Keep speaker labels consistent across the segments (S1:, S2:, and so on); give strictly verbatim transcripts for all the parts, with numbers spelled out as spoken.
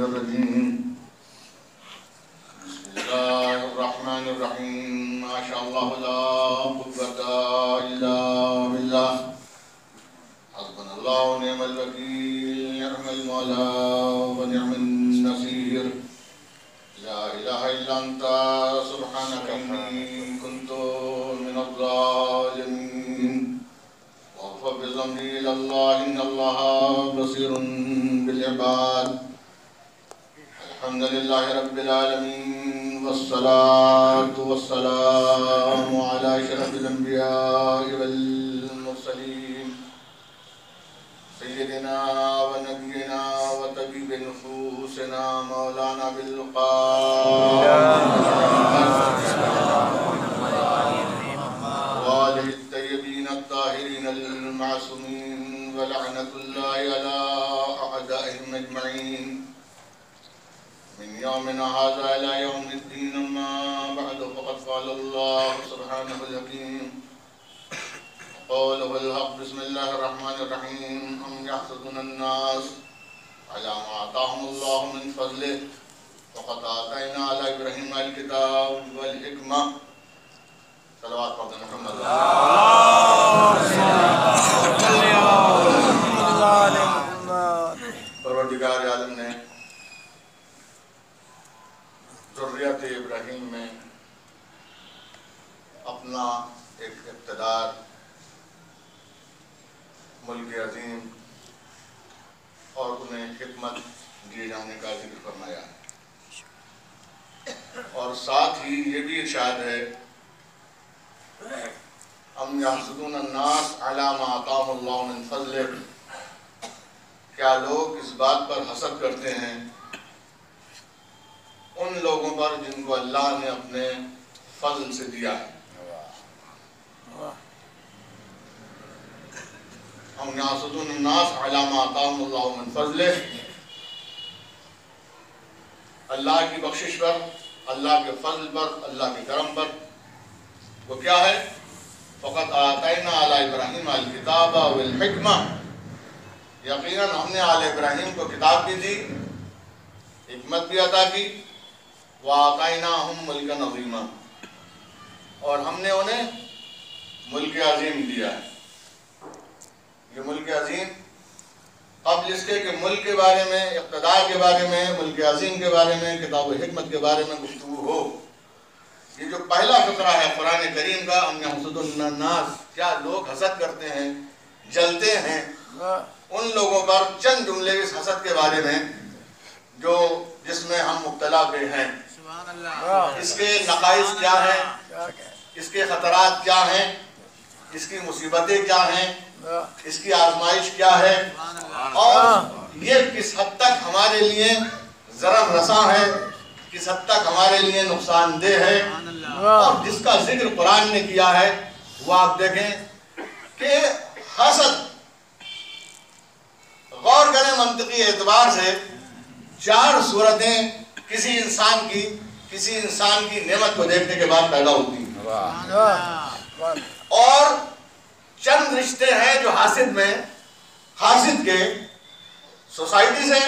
S1: الرجيم بسم الله الرحمن الرحيم ما شاء الله لا قوة إلا بالله حسبنا الله ونعم الوكيل نعم المولى ونعم النصير لا إله إلا أنت سبحانك إني كنت من الظالمين واغفر بذنبي إلى الله إن الله بصير بالعباد الحمد لله رب العالمين والصلاة والسلام على أشرف الأنبياء والمرسلين سيدنا ونبينا وطبيب نفوسنا مولانا بالقاسم وآله الطيبين الطاهرين المعصومين ولعنة الله على أعدائهم أجمعين من يومنا هذا إلى يوم الدين أما بعد فقد قال الله سبحانه الحكيم قوله الحق بسم الله الرحمن الرحيم أم يحسدون الناس على ما آتاهم الله من فضله وقد آتينا على إبراهيم الكتاب والحكمة صلوات پڑھتے ہیں محمد پروردگار عالم نے ذریت ابراہیم میں اپنا ایک اقتدار ملک عظیم اور انہیں حکمت دیے جانے کا ذکر فرمایا ہے اور ساتھ ہی یہ بھی ارشاد ہے ام یحسدون الناس علی ما آتاهم اللہ من فضلہ کیا لوگ اس بات پر حسد کرتے ہیں ان لوگوں پر جن کو اللہ نے اپنے فضل سے دیا ہے ام یحسدون الناس علی ما آتاهم اللہ من فضلہ اللہ کی بخشش پر اللہ کے فضل پر اللہ کے کرم پر وہ کیا ہے فقط آتینا علی ابراہیم الکتاب والحکمہ یقیناً ہم نے آل ابراہیم کو کتاب بھی دی حکمت بھی عطا کی وآتیناہم ملکا عظیما اور ہم نے انہیں ملک عظیم دیا ہے یہ ملک عظیم قبل اس کے کہ ملک کے بارے میں اقتدار کے بارے میں ملک عظیم کے بارے میں کتاب و حکمت کے بارے میں گفتگو ہو یہ جو پہلا فقرہ ہے قرآن کریم کا ام یحسدون الناس کیا لوگ حسد کرتے ہیں جلتے ہیں ان لوگوں پر چند جملے اس حسد کے بارے میں جو جس میں ہم مبتلا پہ ہیں اس کے نقائص کیا ہیں اس کے خطرات کیا ہیں اس کی مصیبتیں کیا ہیں اس کی آزمائش کیا ہے اور یہ کس حد تک ہمارے لیے ضرر رساں ہے کس حد تک ہمارے لیے نقصان دہ ہے اور جس کا ذکر قرآن نے کیا ہے وہ آپ دیکھیں کہ حسد غور کریں منطقی اعتبار سے چار صورتیں کسی انسان کی کسی انسان کی نعمت کو دیکھنے کے بعد پیدا ہوتی ہیں اور چند رشتے ہیں جو حاسد میں حاسد کے سوسائٹی سے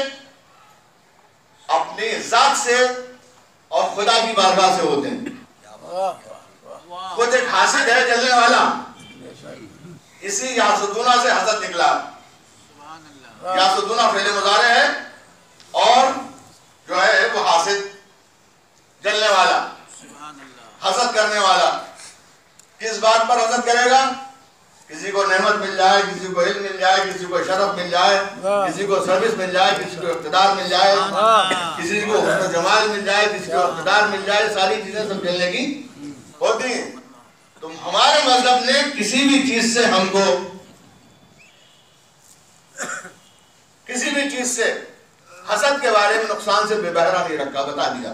S1: اپنی ذات سے اور خدا کی بارگاہ سے ہوتے ہیں خود ایک حاسد ہے جلنے والا اسی یحسدونہ سے حسد نکلا یحسدونہ فعل مضارع ہے اور جو ہے وہ حاسد جلنے والا حسد کرنے والا کس بات پر حسد کرے گا کسی کو نعمت مل جائے کسی کو علم مل جائے کسی کو شرف مل جائے کسی کو سروس مل جائے کسی کو اقتدار مل جائے کسی کو حسن جمال مل جائے کسی کو اقتدار مل جائے ساری چیزیں سب ملنے کی ہوتی ہیں تو ہمارے مذہب نے کسی بھی چیز سے ہم کو کسی بھی چیز سے حسد کے بارے میں نقصان سے بے بہرا نہیں رکھا بتا دیا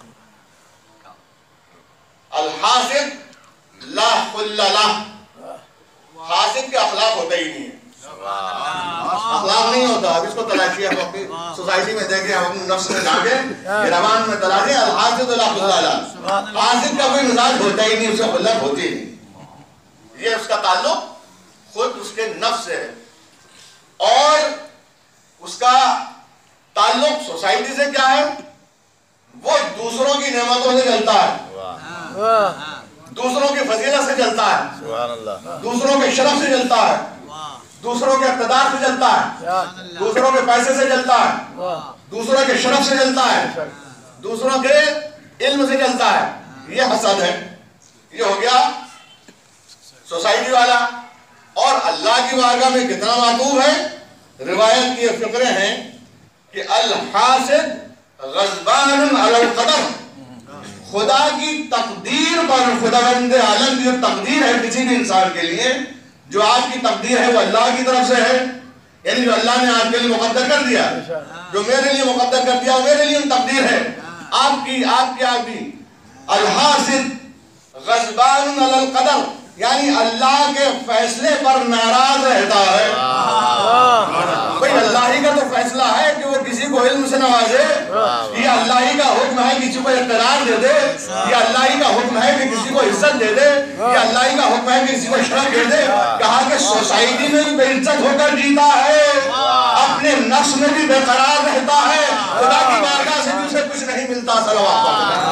S1: الحاسد لا خل لہ حاسد کے اخلاق ہوتا ہی نہیں ہے اخلاق نہیں ہوتا اب اس کو تلاشی ہم اپنی سوسائٹی میں دیکھیں ہم اپنے نفس میں جانگیں گرمان میں تلاشیں الحاسد لا خل لہ حاسد کا کوئی مزاج ہوتا ہی نہیں اسے خلت ہوتی ہی نہیں یہ اس کا تعلق خود اس کے نفس سے ہے اور اس کا تعلق سوسائٹی سے کیا ہے؟ وہ دوسروں کی نعمتوں سے جلتا ہے، دوسروں کی فضیلت سے جلتا ہے، دوسروں کے شرف سے جلتا ہے، دوسروں کے اقتدار سے جلتا ہے، دوسروں کے پیسے سے جلتا ہے، دوسروں کے شرف سے جلتا ہے، دوسروں کے علم سے جلتا ہے. یہ حسد ہے. یہ ہو گیا سوسائٹی والا. اور اللہ کی بارگاہ میں کتنا معطوب ہے. روایت کی فقرے ہیں کہ الحاسد غضبان علی القدر، خدا کی تقدیر پر، خداوند عالم کی جو تقدیر ہے کسی بھی انسان کے لیے، جو آپ کی تقدیر ہے وہ اللہ کی طرف سے ہے، یعنی جو اللہ نے آپ کے لیے مقدر کر دیا، جو میرے لیے مقدر کر دیا وہ میرے لیے تقدیر ہے. آپ کی آپ کی آپ کی الحاسد غضبان علی القدر، یعنی اللہ کے فیصلے پر ناراض رہتا ہے. بھئی اللہ ہی کا تو فیصلہ ہے کہ وہ کسی کو علم سے نوازے، یہ اللہ ہی کا حکم ہے کسی کو اقتدار دے دے، یہ اللہ ہی کا حکم ہے کہ کسی کو عزت دے دے، یہ اللہ ہی کا حکم ہے کہ کسی کو شرف دے دے. کہا کہ سوسائٹی میں بھی بے عزت ہو کر جیتا ہے، اپنے نفس میں بھی بے قرار رہتا ہے، خدا کی بارگاہ سے بھی اسے کچھ نہیں ملتا. صلوات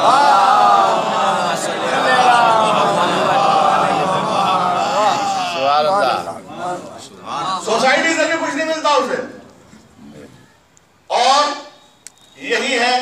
S1: سوسائٹی سے بھی کچھ نہیں ملتا اسے. اور یہی ہے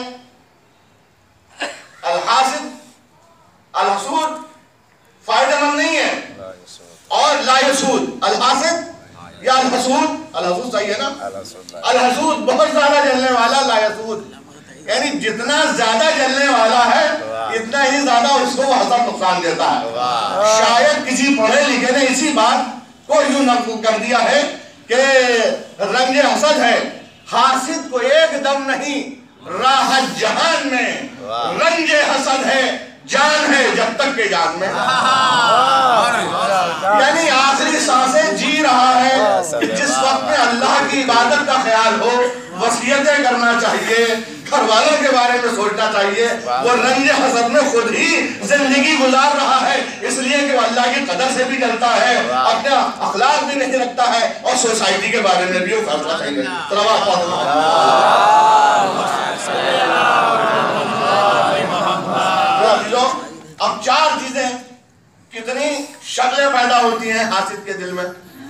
S1: الحاسد الحسود، فائدہ مند نہیں ہے. اور لا یسود، الحاسد یا الحسود، الحسود صحیح ہے نا، الحسود بہت زیادہ جلنے والا، لا یسود یعنی جتنا زیادہ جلنے والا ہے اتنا ہی زیادہ اس کو وہ حسد نقصان دیتا ہے. شاید کسی پڑھے لکھے نے اسی بات کو یوں نقل کر دیا ہے کہ رنج حسد ہے، حاسد کو ایک دم نہیں، راحت جہان میں. رنج حسد ہے، جان ہے جب تک کہ جان میں، یعنی آخری سانسیں جی رہا ہے کہ جس وقت میں اللہ کی عبادت کا خیال ہو، وصیتیں کرنا چاہیے، گھر والوں کے بارے میں سوچنا چاہیے. وہ رنج حسد میں خود ہی زندگی گزار رہا ہے، اس لیے کہ وہ اللہ کی قدر سے بھی جلتا ہے، اپنا اخلاق بھی نہیں رکھتا ہے، اور سوسائٹی کے بارے میں بھی وہ فیصلہ چاہیے. اب چار چیزیں کتنی شکلیں پیدا ہوتی ہیں حاسد کے دل میں.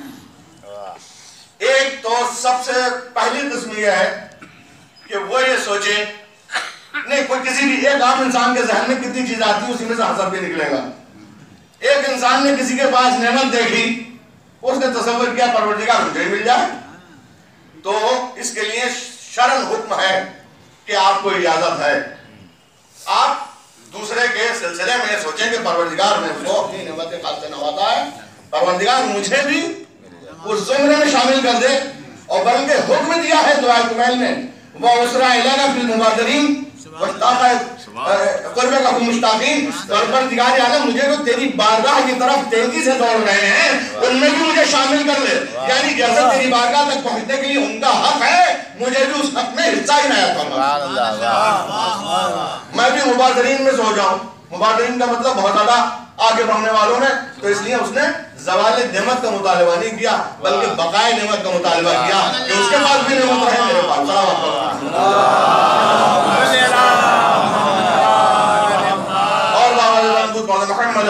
S1: ایک تو سب سے پہلی قسم یہ ہے کہ وہ یہ سوچے، نہیں کوئی کسی بھی ایک عام انسان کے ذہن میں کتنی چیز آتی ہے اسی میں سے حسد بھی نکلے گا. ایک انسان نے کسی کے پاس نعمت دیکھی، اس نے تصور کیا پروردگار مجھے مل جائے، تو اس کے لیے شرعاً حکم ہے کہ آپ کو اجازت ہے آپ دوسرے کے سلسلے میں سوچیں کہ پروردگار نے اس کو اپنی نعمت خاص سے نوازا ہے، پروردگار مجھے بھی اس زمرے میں شامل کر دے. اور بلکہ حکم دیا ہے دعا کمیل میں، وَأُسْرَعَ إِلَيْكَ فِي الْمُبَادِرِينَ قربے کا مشتاقین، پروردگار عالم مجھے جو تیری بارگاہ کی طرف تیزی سے دوڑ رہے ہیں ان میں بھی مجھے شامل کر لے. یعنی جیسے تیری بارگاہ تک پہنچنے کے لیے ان کا حق ہے، مجھے بھی اس حق میں حصہ ہی نہ کرنا، میں بھی مبادرین میں سو جاؤں. مبادرین کا مطلب بہت زیادہ آگے بڑھنے والوں نے، تو اس لیے اس نے زوال نعمت کا مطالبہ نہیں کیا بلکہ بقائے نعمت کا مطالبہ کیا کہ اس کے پاس بھی نعمت رہے میرے پاس. اور محمد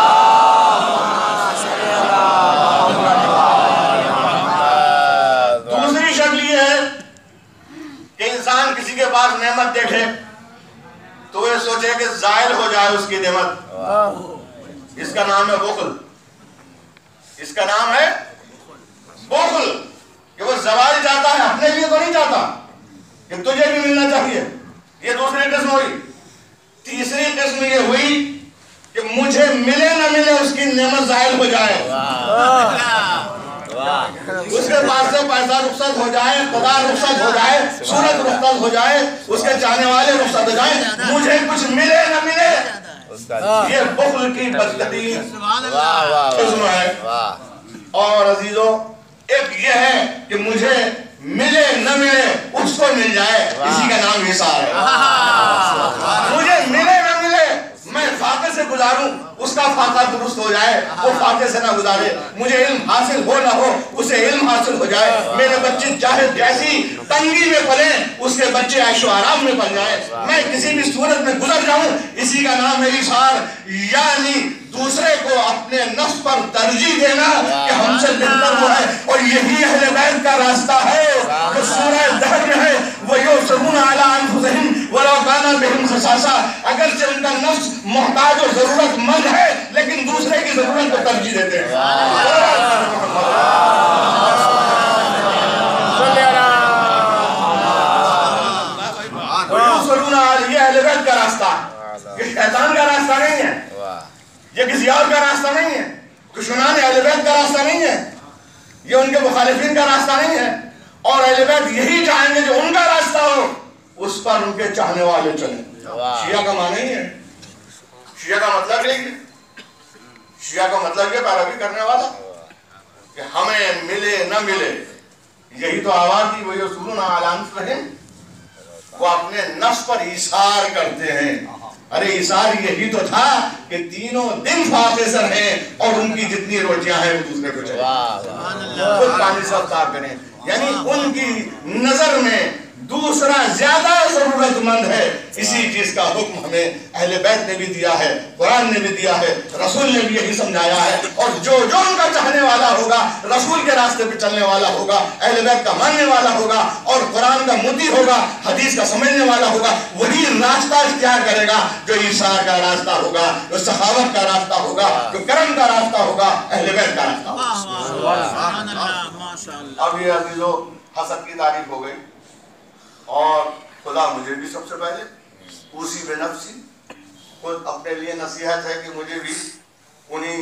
S1: دوسری شکل یہ ہے کہ انسان کسی کے پاس نعمت دیکھے تو وہ سوچے کہ زائل ہو جائے اس کی نعمت. اس کا نام ہے بخل. اس کا نام ہے بخل کہ وہ زوال چاہتا ہے، اپنے لیے تو نہیں چاہتا کہ تجھے بھی ملنا چاہیے. یہ دوسری قسم ہوئی. تیسری قسم یہ ہوئی کہ مجھے ملے نہ ملے اس کی نعمت زائل ہو جائے، اس کے پاس سے پیسہ رخصت ہو جائے، اقتدار رخصت ہو جائے، صورت رخصت ہو جائے، اس کے چاہنے والے رخصت ہو جائیں، مجھے کچھ ملے نہ ملے. یہ بخل کی بدترین قسم ہے. اور عزیزوں ایک یہ ہے کہ مجھے ملے نہ ملے اس کو مل جائے، اسی کا نام حصار ہے. مجھے ملے نہ ملے میں فاقے سے
S2: گزاروں اس کا فاقہ درست ہو جائے، وہ فاقے سے نہ گزارے. مجھے علم حاصل ہو نہ ہو اسے علم حاصل ہو جائے. میرے بچے چاہے جیسی تنگی میں پلیں اس کے بچے عیش و آرام میں پل جائیں. میں کسی بھی صورت میں گزر جاؤں اسی کا نام ہے ایثار، یعنی دوسرے کو اپنے نفس پر ترجیح دینا کہ ہم سے بہتر وہ ہے. اور یہی اہل بیت کا راستہ ہے جو سورہ دہر میں ہے. وَيُؤْثِرُونَ عَلَىٰ أَنفُسِهِمْ وَلَوْ كَانَ بِهِمْ خَصَاصَةٌ. اگرچہ ان کا نفس محتاج و ضرورت مند ہے لیکن دوسرے کی ضرورت کو ترجیح دیتے ہیں. یہ اہل بیت کا راستہ، یہ شیطان کا راستہ نہیں ہے، یہ کسی اور کا راستہ نہیں ہے، دشمنان اہل بیت کا راستہ نہیں ہے، یہ ان کے مخالفین کا راستہ نہیں ہے. اور اہل بیت یہی چاہیں گے جو ان کا راستہ ہو اس پر ان کے چاہنے والے چلیں. شیعہ کا معنی نہیں ہے، شیعہ کا مطلب یہ ہے، شیعہ کا مطلب یہ پیروی کرنے والا کہ ہمیں ملے نہ ملے. یہی تو آواز دی وَيُؤْثِرُونَ عَلَىٰ أَنفُسِهِمْ، وہ اپنے نفس پر ایثار کرتے ہیں. ارے ایثار یہی تو تھا کہ تینوں دن فاقے سے رہیں اور ان کی جتنی روٹیاں ہیں وہ دوسرے کو چاہیے، خود پانی سے افطار کریں. یعنی ان کی نظر میں دوسرا زیادہ ضرورت مند ہے. اسی چیز کا حکم ہمیں اہل بیت نے بھی دیا ہے، قرآن نے بھی دیا ہے، رسول نے بھی یہی سمجھایا ہے. اور جو جو ان کا چاہنے والا ہوگا، رسول کے راستے پہ چلنے والا ہوگا، اہل بیت کا ماننے والا ہوگا اور قرآن کا مدعی ہوگا، حدیث کا سمجھنے والا ہوگا، وہی راستہ اختیار کرے گا جو ایثار کا راستہ ہوگا، جو سخاوت کا راستہ ہوگا، جو کرم کا راستہ ہوگا، اہل بیت کا راستہ ہوگا. اب یہ عزیزو حسد کی تعریف ہو گئی اور خدا مجھے بھی سب سے پہلے اسی بے نفسی خود اپنے لیے نصیحت ہے کہ مجھے بھی انہیں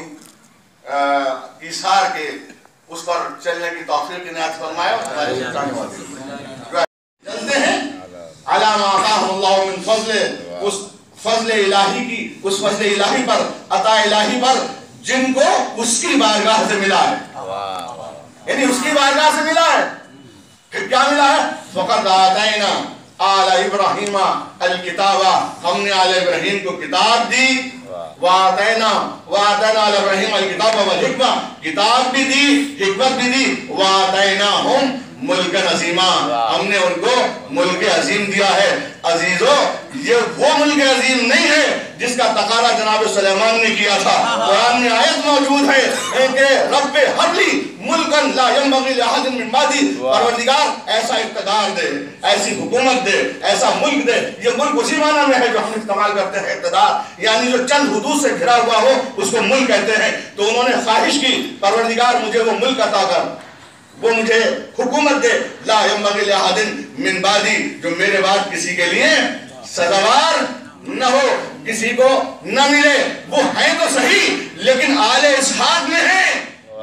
S2: ایثار کے اس پر چلنے کی توفیق عنایت فرمائے. اور ہمارے چاہنے والے جانتے ہیں عَلَىٰ مَا آتَاهُ اللَّهُ مِن فَضْلِهِ، اس فضل الہی کی، اس فضل الہی پر، عطا الہی پر جن کو اس کی بارگاہ سے ملا ہے. یعنی اس کی بارگاہ سے ملا ہے. پھر کیا ملا ہے؟ فَقَدْ آتَيْنَا آلَ إِبْرَاهِيمَ الْكِتَابَ، ہم نے آل ابراہیم کو کتاب دی. وَآتَيْنَا وَآتَيْنَا آلَ إِبْرَاهِيمَ الْكِتَابَ وَالْحِكْمَةَ، کتاب بھی دی، حکمت بھی دی. وَآتَيْنَاهُمْ ملک عظیمہ، ہم نے ان کو ملک عظیم دیا ہے. عزیزو یہ وہ ملک عظیم نہیں ہے جس کا تقاضا جناب سلیمان نے کیا تھا. قرآن میں آیت موجود ہے کہ رب حبلی ملکن لا ينبغی لأحد من بعدی، پروردگار ایسا اقتدار دے، ایسی حکومت دے، ایسا ملک دے. یہ ملک اسی معنی میں ہے جو ہم استعمال کرتے ہیں اقتدار، یعنی جو چند حدود سے گھرا ہوا ہو اس کو ملک کہتے ہیں. تو انہوں نے خواہش کی پروردگار مجھے وہ ملک عطا کر، وہ مجھے حکومت دے. لا ينبغی لأحد من بعدی، جو میرے بعد کسی کے لیے سزاوار نہ ہو، کسی کو نہ ملے. وہ ہیں تو صحیح لیکن آل اسحاق میں ہیں.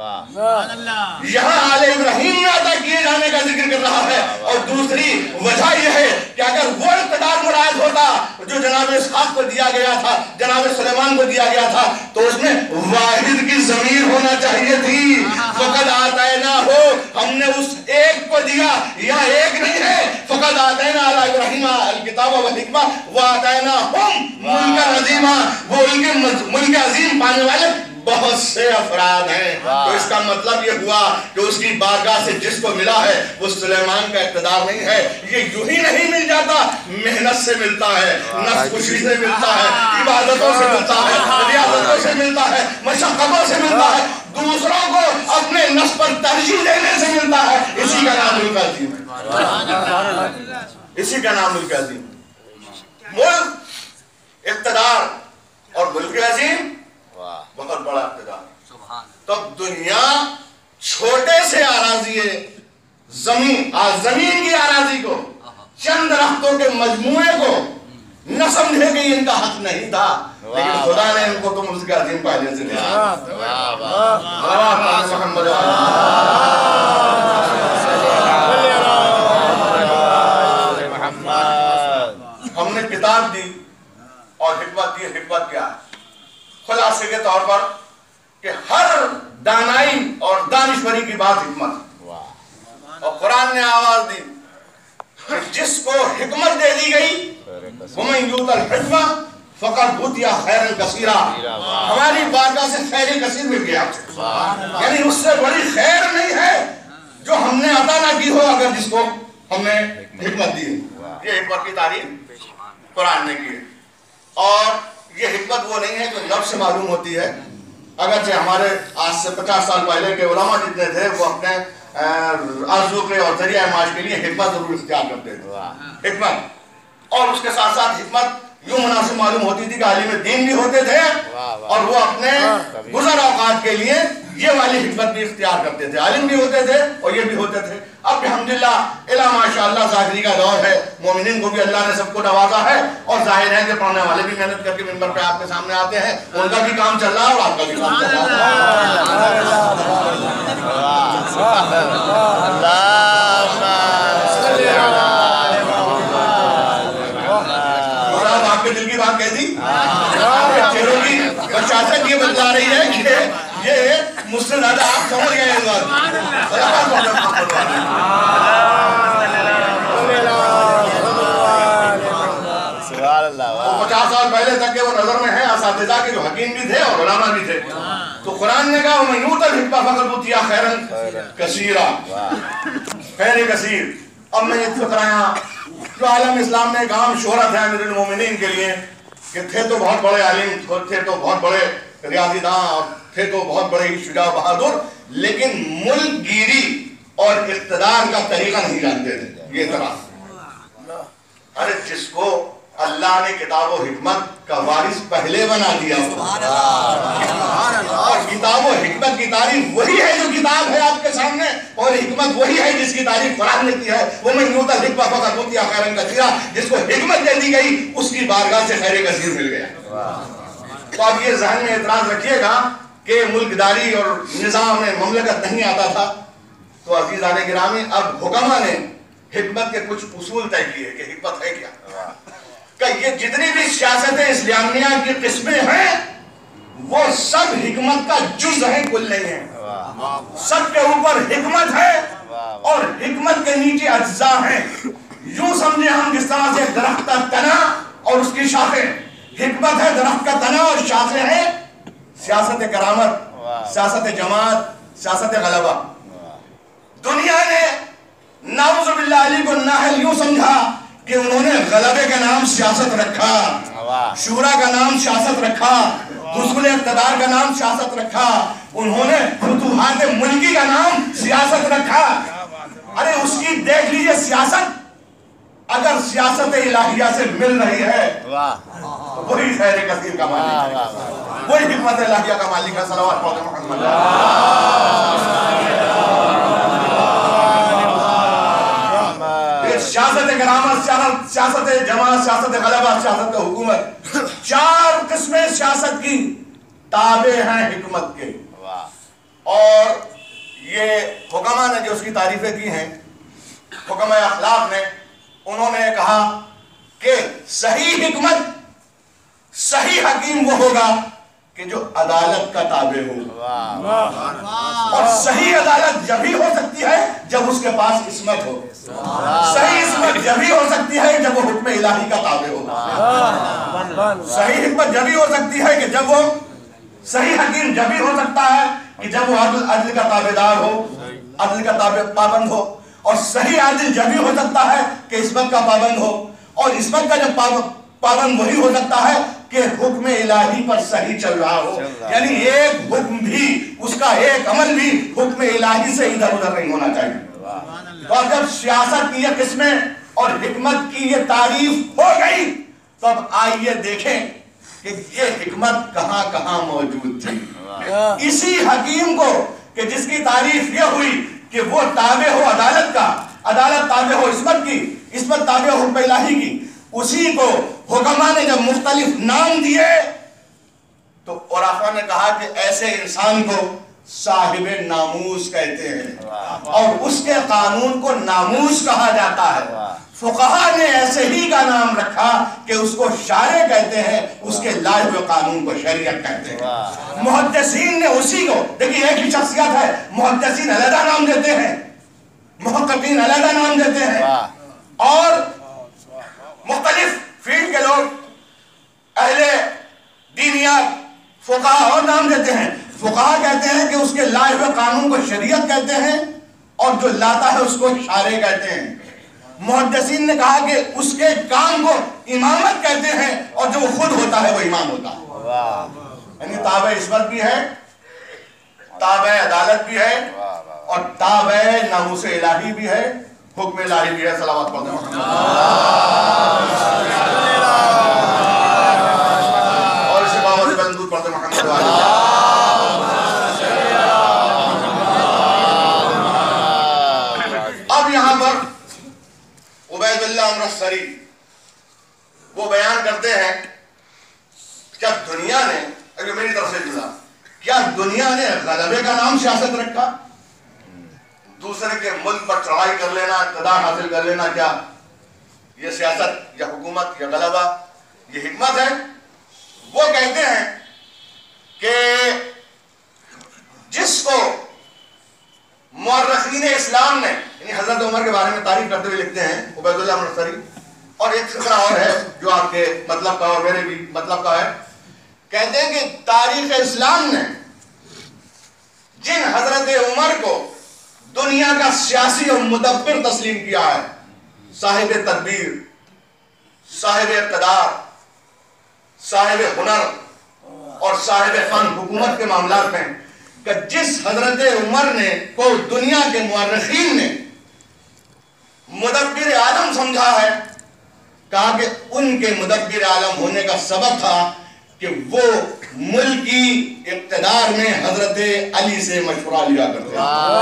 S2: یہاں آل ابراہیم میں عطا کیے جانے کا ذکر کر رہا ہے. اور دوسری وجہ یہ ہے کہ اگر وہ اقتدار مراد ہوتا جو جناب اسحاق کو دیا گیا تھا، جناب سلیمان کو دیا گیا تھا، تو اس میں واحد کی ضمیر ہونا چاہیے تھی. فقط آتینا ہو، ہم نے اس ایک کو دیا. یہاں ایک نہیں ہے. فقط آتینا علی ابراہیم الکتاب والحکمہ وآتینا ہم ملک عظیمہ، وہ ان کے ملک عظیم پانے والے بہت سے افراد ہیں. تو اس کا مطلب یہ ہوا کہ اس کی بارگاہ سے جس کو ملا ہے وہ سلیمان کا اقتدار نہیں ہے. یہ یوں ہی نہیں مل جاتا، محنت سے ملتا ہے، نفس خوشی سے ملتا ہے، عبادتوں سے ملتا ہے، ریاضتوں سے ملتا ہے، مشقتوں سے ملتا ہے، دوسروں کو اپنے نفس پر ترجیح دینے سے ملتا ہے. اسی کا نام ملک عظیم ہے. اسی کا نام ملک عظیم. ملک، اقتدار اور ملک عظیم بہت بڑا اقتدار. تب دنیا چھوٹے سے آراضی زمین زمین کی آراضی کو، چند درختوں کے مجموعے کو نہ سمجھے کہ ان کا حق نہیں تھا، لیکن خدا نے ان کو تو ملک عظیم پہلے سے دیا. محمد ہم نے کتاب دی اور حکمت دی. حکمت کیا ہے؟ خلاصے کے طور پر کہ ہر دانائی اور دانشوری کی بات حکمت. اور قرآن نے آواز دی کہ جس کو حکمت دے دی گئی وَمَنْ يُؤْتَ الْحِكْمَةَ فقط اوتیا خیر کثیرا، ہماری بارگاہ سے خیر کثیر مل گیا آپ سے، یعنی اس سے بڑی خیر نہیں ہے جو ہم نے عطا نہ کی ہو اگر جس کو ہم نے حکمت دی ہے۔ یہ حکمت کی تعریف قرآن نے کی ہے، اور یہ حکمت وہ نہیں ہے جو لفظ سے معلوم ہوتی ہے، اگرچہ ہمارے آج سے پچاس سال پہلے کے علماء جتنے تھے وہ اپنے آرزو کے اور ذریعہ معاش کے لیے حکمت ضرور اختیار کرتے تھے، حکمت، اور اس کے ساتھ ساتھ حکمت یوں مناسب معلوم ہوتی تھی کہ عالم دین بھی ہوتے تھے اور وہ اپنے گزر اوقات کے لیے یہ والی حکمت بھی اختیار کرتے تھے، عالم بھی ہوتے تھے اور یہ بھی ہوتے تھے۔ اب الحمدللہ الا ماشاءاللہ ظاہری کا دور ہے، مومنین کو بھی اللہ نے سب کو نوازا ہے، اور ظاہر ہے کہ پڑھنے والے بھی محنت کر کے منبر پہ آپ کے سامنے آتے ہیں، ان کا بھی کام چل رہا ہے اور آپ کا بھی کام چل رہا ہے۔ آپ کے دل کی بات کہہ دی، چہروں کی بشاشت یہ بتلا رہی ہے کہ یہ مجھ سے زیادہ آپ سمجھ گئے اس بات۔ پچاس سال پہلے تک کے وہ نظر میں ہیں اساتذہ کے جو حکیم بھی تھے اور علماء بھی تھے، تو قرآن نے کہا وَمَن یُؤْتَ الْحِکْمَ فَقَدْ أُوتِیَ خَیْرًا کَثِیرًا، خیر کثیر۔ اب میں یہ فکر آیا جو عالم اسلام میں ایک عام شہرت ہے امیر المومنین کے لیے کہ تھے تو بہت بڑے عالم، تھے تو بہت بڑے ریاضی داں، اور تھے تو بہت بڑے شجاع بہادر، لیکن ملک گیری اور اقتدار کا طریقہ نہیں جانتے تھے۔ یہ طرح ارے جس کو اللہ نے کتاب و حکمت کا وارث پہلے بنا دیا، اور کتاب و حکمت کی تعریف وہی ہے جو کتاب ہے آپ کے سامنے، اور حکمت وہی ہے جس کی تعریف قرآن نے کی ہے، وَمَن یُؤْتَ الْحِکْمَ فَقَدْ أُوتِیَ خَیْرًا کَثِیرًا، جس کو حکمت دے دی گئی اس کی بارگاہ سے خیر کثیر مل گیا۔ تو آپ یہ ذہن میں اعتراض رکھیے گا کہ ملک داری اور نظام مملکت نہیں آتا تھا، تو عزیزان گرامی اب حکماء نے حکمت کے کچھ اصول طے کیے کہ حکمت ہے کیا، کہ یہ جتنی بھی سیاست اسلامیہ کی قسمیں ہیں وہ سب حکمت کا جز ہیں، کل نہیں ہیں، سب کے اوپر حکمت ہے اور حکمت کے نیچے اجزاء ہیں۔ یوں سمجھے ہم جس طرح سے درخت کا تنا اور اس کی شاخیں، حکمت ہے درخت کا تنا اور شاخیں ہیں سیاست کرامت، سیاست جماعت، سیاست غلبہ۔ دنیا نے نعوذ باللہ علی کو ناہل یوں سمجھا کہ انہوں نے غلبے کا نام سیاست رکھا، شورا کا نام سیاست رکھا، حصول اقتدار کا نام سیاست رکھا، انہوں نے فتوحات ملکی کا نام سیاست رکھا۔ ارے اس کی دیکھ لیجئے سیاست اگر سیاست الہیہ سے مل رہی ہے تو وہی خیر کثیر کا مالک ہے، وہی حکمت الہیہ کا مالک ہے۔ صلوات پڑھتے محمد۔ سیاست کرامت، سیاست جماعت، سیاست غلبہ، سیاست حکومت، چار قسمیں سیاست کی تابع ہیں حکمت کے، اور یہ حکماء نے جو اس کی تعریفیں کی ہیں، حکماء اخلاق نے، انہوں نے کہا کہ صحیح حکمت، صحیح حکیم وہ ہوگا کہ جو عدالت کا تابع ہو، اور صحیح عدالت جبھی ہو سکتی ہے جب اس کے پاس عصمت ہو، صحیح عصمت جبھی ہو سکتی ہے جب وہ حکم الہی کا تابع ہو، صحیح حکمت جبھی ہو سکتی ہے کہ جب وہ، صحیح حکیم جبھی ہو سکتا ہے کہ جب وہ عدل عدل کا تابعدار ہو، عدل کا تابع پابند ہو، اور صحیح عادل جبھی ہو سکتا ہے کہ عصمت کا پابند ہو، اور عصمت کا جب پابند وہی ہو سکتا ہے کہ حکم الہی پر صحیح چل رہا ہو، یعنی ایک حکم بھی، اس کا ایک عمل بھی حکم الہی سے ادھر ادھر نہیں ہونا چاہیے۔ اور جب سیاست کی یہ قسمیں اور حکمت کی یہ تعریف ہو گئی تو اب آئیے دیکھیں کہ یہ حکمت کہاں کہاں موجود تھی۔ اسی حکیم کو کہ جس کی تعریف یہ ہوئی کہ وہ تابع ہو عدالت کا، عدالت تابع ہو عصمت کی، عصمت تابع ہو حکم الہی کی، اسی کو حکماء نے جب مختلف نام دیے تو عرفاء نے کہا کہ ایسے انسان کو صاحب ناموس کہتے ہیں، اور اس کے قانون کو ناموس کہا جاتا ہے۔ فقہاء نے ایسے ہی کا نام رکھا کہ اس کو شارع کہتے ہیں، اس کے لائے ہوئے قانون کو شریعت کہتے ہیں۔ محدثین نے اسی کو، دیکھیں ایک ہی شخصیت ہے، محدثین علیحدہ نام دیتے ہیں، محققین علیحدہ نام دیتے ہیں، اور مختلف فیلڈ کے لوگ، اہل فقہا کہتے ہیں کہ اس کے لائے ہوئے قانون کو شریعت کہتے ہیں اور جو لاتا ہے اس کو شارع کہتے ہیں. محدثین نے کہا کہ اس کے کام کو امامت کہتے ہیں اور جو خود ہوتا ہے وہ امام ہوتا ہے. یعنی تابع عصمت بھی ہے, تابع عدالت بھی ہے اور تابع ناموس الہی بھی ہے, حکم الہی بھی ہے. صلوات پڑھتے ہیں اور اسے بابا سے بلند پڑھتے محمد والی. اب یہاں پر عبید اللہ امرتسری وہ بیان کرتے ہیں کیا دنیا نے, اگر میری طرف سے جدا, کیا دنیا نے غلبے کا نام سیاست رکھا؟ دوسرے کے ملک پر چڑھائی کر لینا, اقتدار حاصل کر لینا, کیا یہ سیاست یا حکومت یا غلبہ یہ حکمت ہے؟ وہ کہتے ہیں کہ جس کو مورخین اسلام نے, یعنی حضرت عمر کے بارے میں تعریف کرتے ہوئے لکھتے ہیں عبید اللہ امرتسری, اور ایک فقرہ اور ہے جو آپ کے مطلب کا اور میرے بھی مطلب کا ہے. کہتے ہیں کہ تاریخ اسلام نے جن حضرت عمر کو دنیا کا سیاسی اور مدبر تسلیم کیا ہے, صاحب تدبیر, صاحب اقتدار, صاحب ہنر اور صاحب فن حکومت کے معاملات میں, کہ جس حضرت عمر نے کو دنیا کے مورخین نے مدبر عالم سمجھا ہے, کہا کہ ان کے مدبر عالم ہونے کا سبب تھا کہ وہ ملکی اقتدار میں حضرت علی سے مشورہ لیا کرتے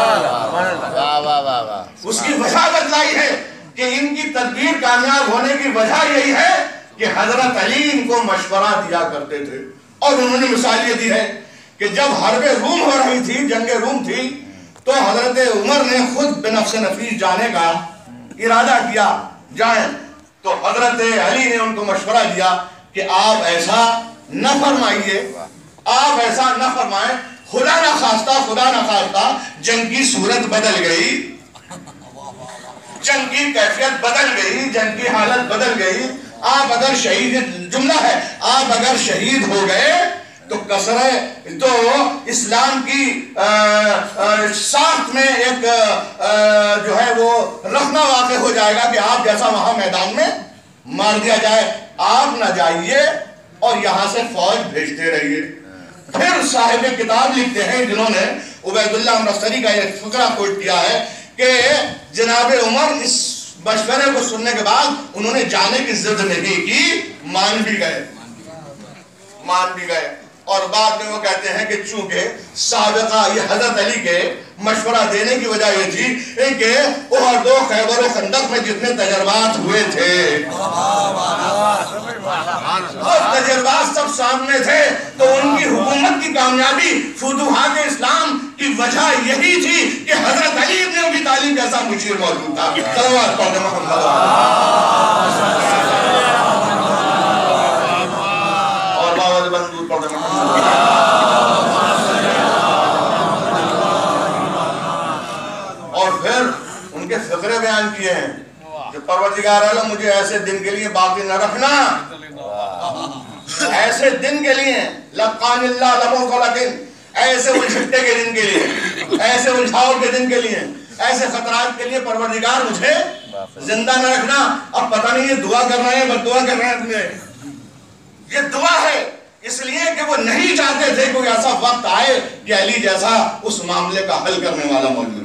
S2: ہیں. اس کی وجہ بتلائی ہے کہ ان کی تدبیر کامیاب ہونے کی وجہ یہی ہے کہ حضرت علی ان کو مشورہ دیا کرتے تھے. اور انہوں نے مثال یہ دی ہے کہ جب حرب روم ہو رہی تھی, جنگ روم تھی, تو حضرت عمر نے خود بنفس نفیس جانے کا ارادہ کیا, جائیں. تو حضرت علی نے ان کو مشورہ دیا کہ آپ ایسا نہ فرمائیے, آپ ایسا نہ فرمائیں, خدا نہ خواستہ خدا نہ خواستہ جنگ کی صورت بدل گئی, جنگ کی کیفیت بدل گئی, جنگ کی حالت بدل گئی, آپ اگر شہید, جملہ ہے, آپ اگر شہید ہو گئے تو کسرے تو اسلام کی ساخت میں ایک جو ہے وہ رخنا واقع ہو جائے گا کہ آپ جیسا وہاں میدان میں مار دیا جائے. آپ نہ جائیے اور یہاں سے فوج بھیجتے رہیے. پھر صاحب کتاب لکھتے ہیں جنہوں نے عبید اللہ امرتسری کا ایک فقرہ کوٹ کیا ہے کہ جناب عمر اس مشورے کو سننے کے بعد انہوں نے جانے کی ضد نہیں کی, مان بھی گئے, مان بھی گئے. اور بعد میں وہ کہتے ہیں کہ چونکہ سابقہ یہ حضرت علی کے مشورہ دینے کی وجہ یہ تھی کہ احد و خیبر و خندق میں جتنے تجربات ہوئے تھے وہ تجربات سب سامنے تھے, تو ان کی حکومت کی کامیابی فتوحات اسلام کی وجہ یہی تھی کہ حضرت علی ابن ابی طالب جیسا مشیر موجود تھا. صلوات پڑھتے محمد اور بابا بندود پڑھتے محمد. اور پھر ان کے فقرے بیان کیے ہیں کہ پروردگار عالم مجھے ایسے دن کے لیے باقی نہ رکھنا, ایسے دن کے لیے لقان اللہ لموت لیکن ایسے الجھٹے کے دن کے لیے, ایسے الجھاؤ کے دن کے لیے, ایسے خطرات کے لیے پروردگار مجھے زندہ نہ رکھنا. اب پتہ نہیں یہ دعا کر رہے ہیں, بد دعا کر رہے ہیں اپنے, یہ دعا ہے اس لیے کہ وہ نہیں چاہتے تھے کوئی ایسا وقت آئے کہ علی جیسا اس معاملے کا حل کرنے والا موجود ہے.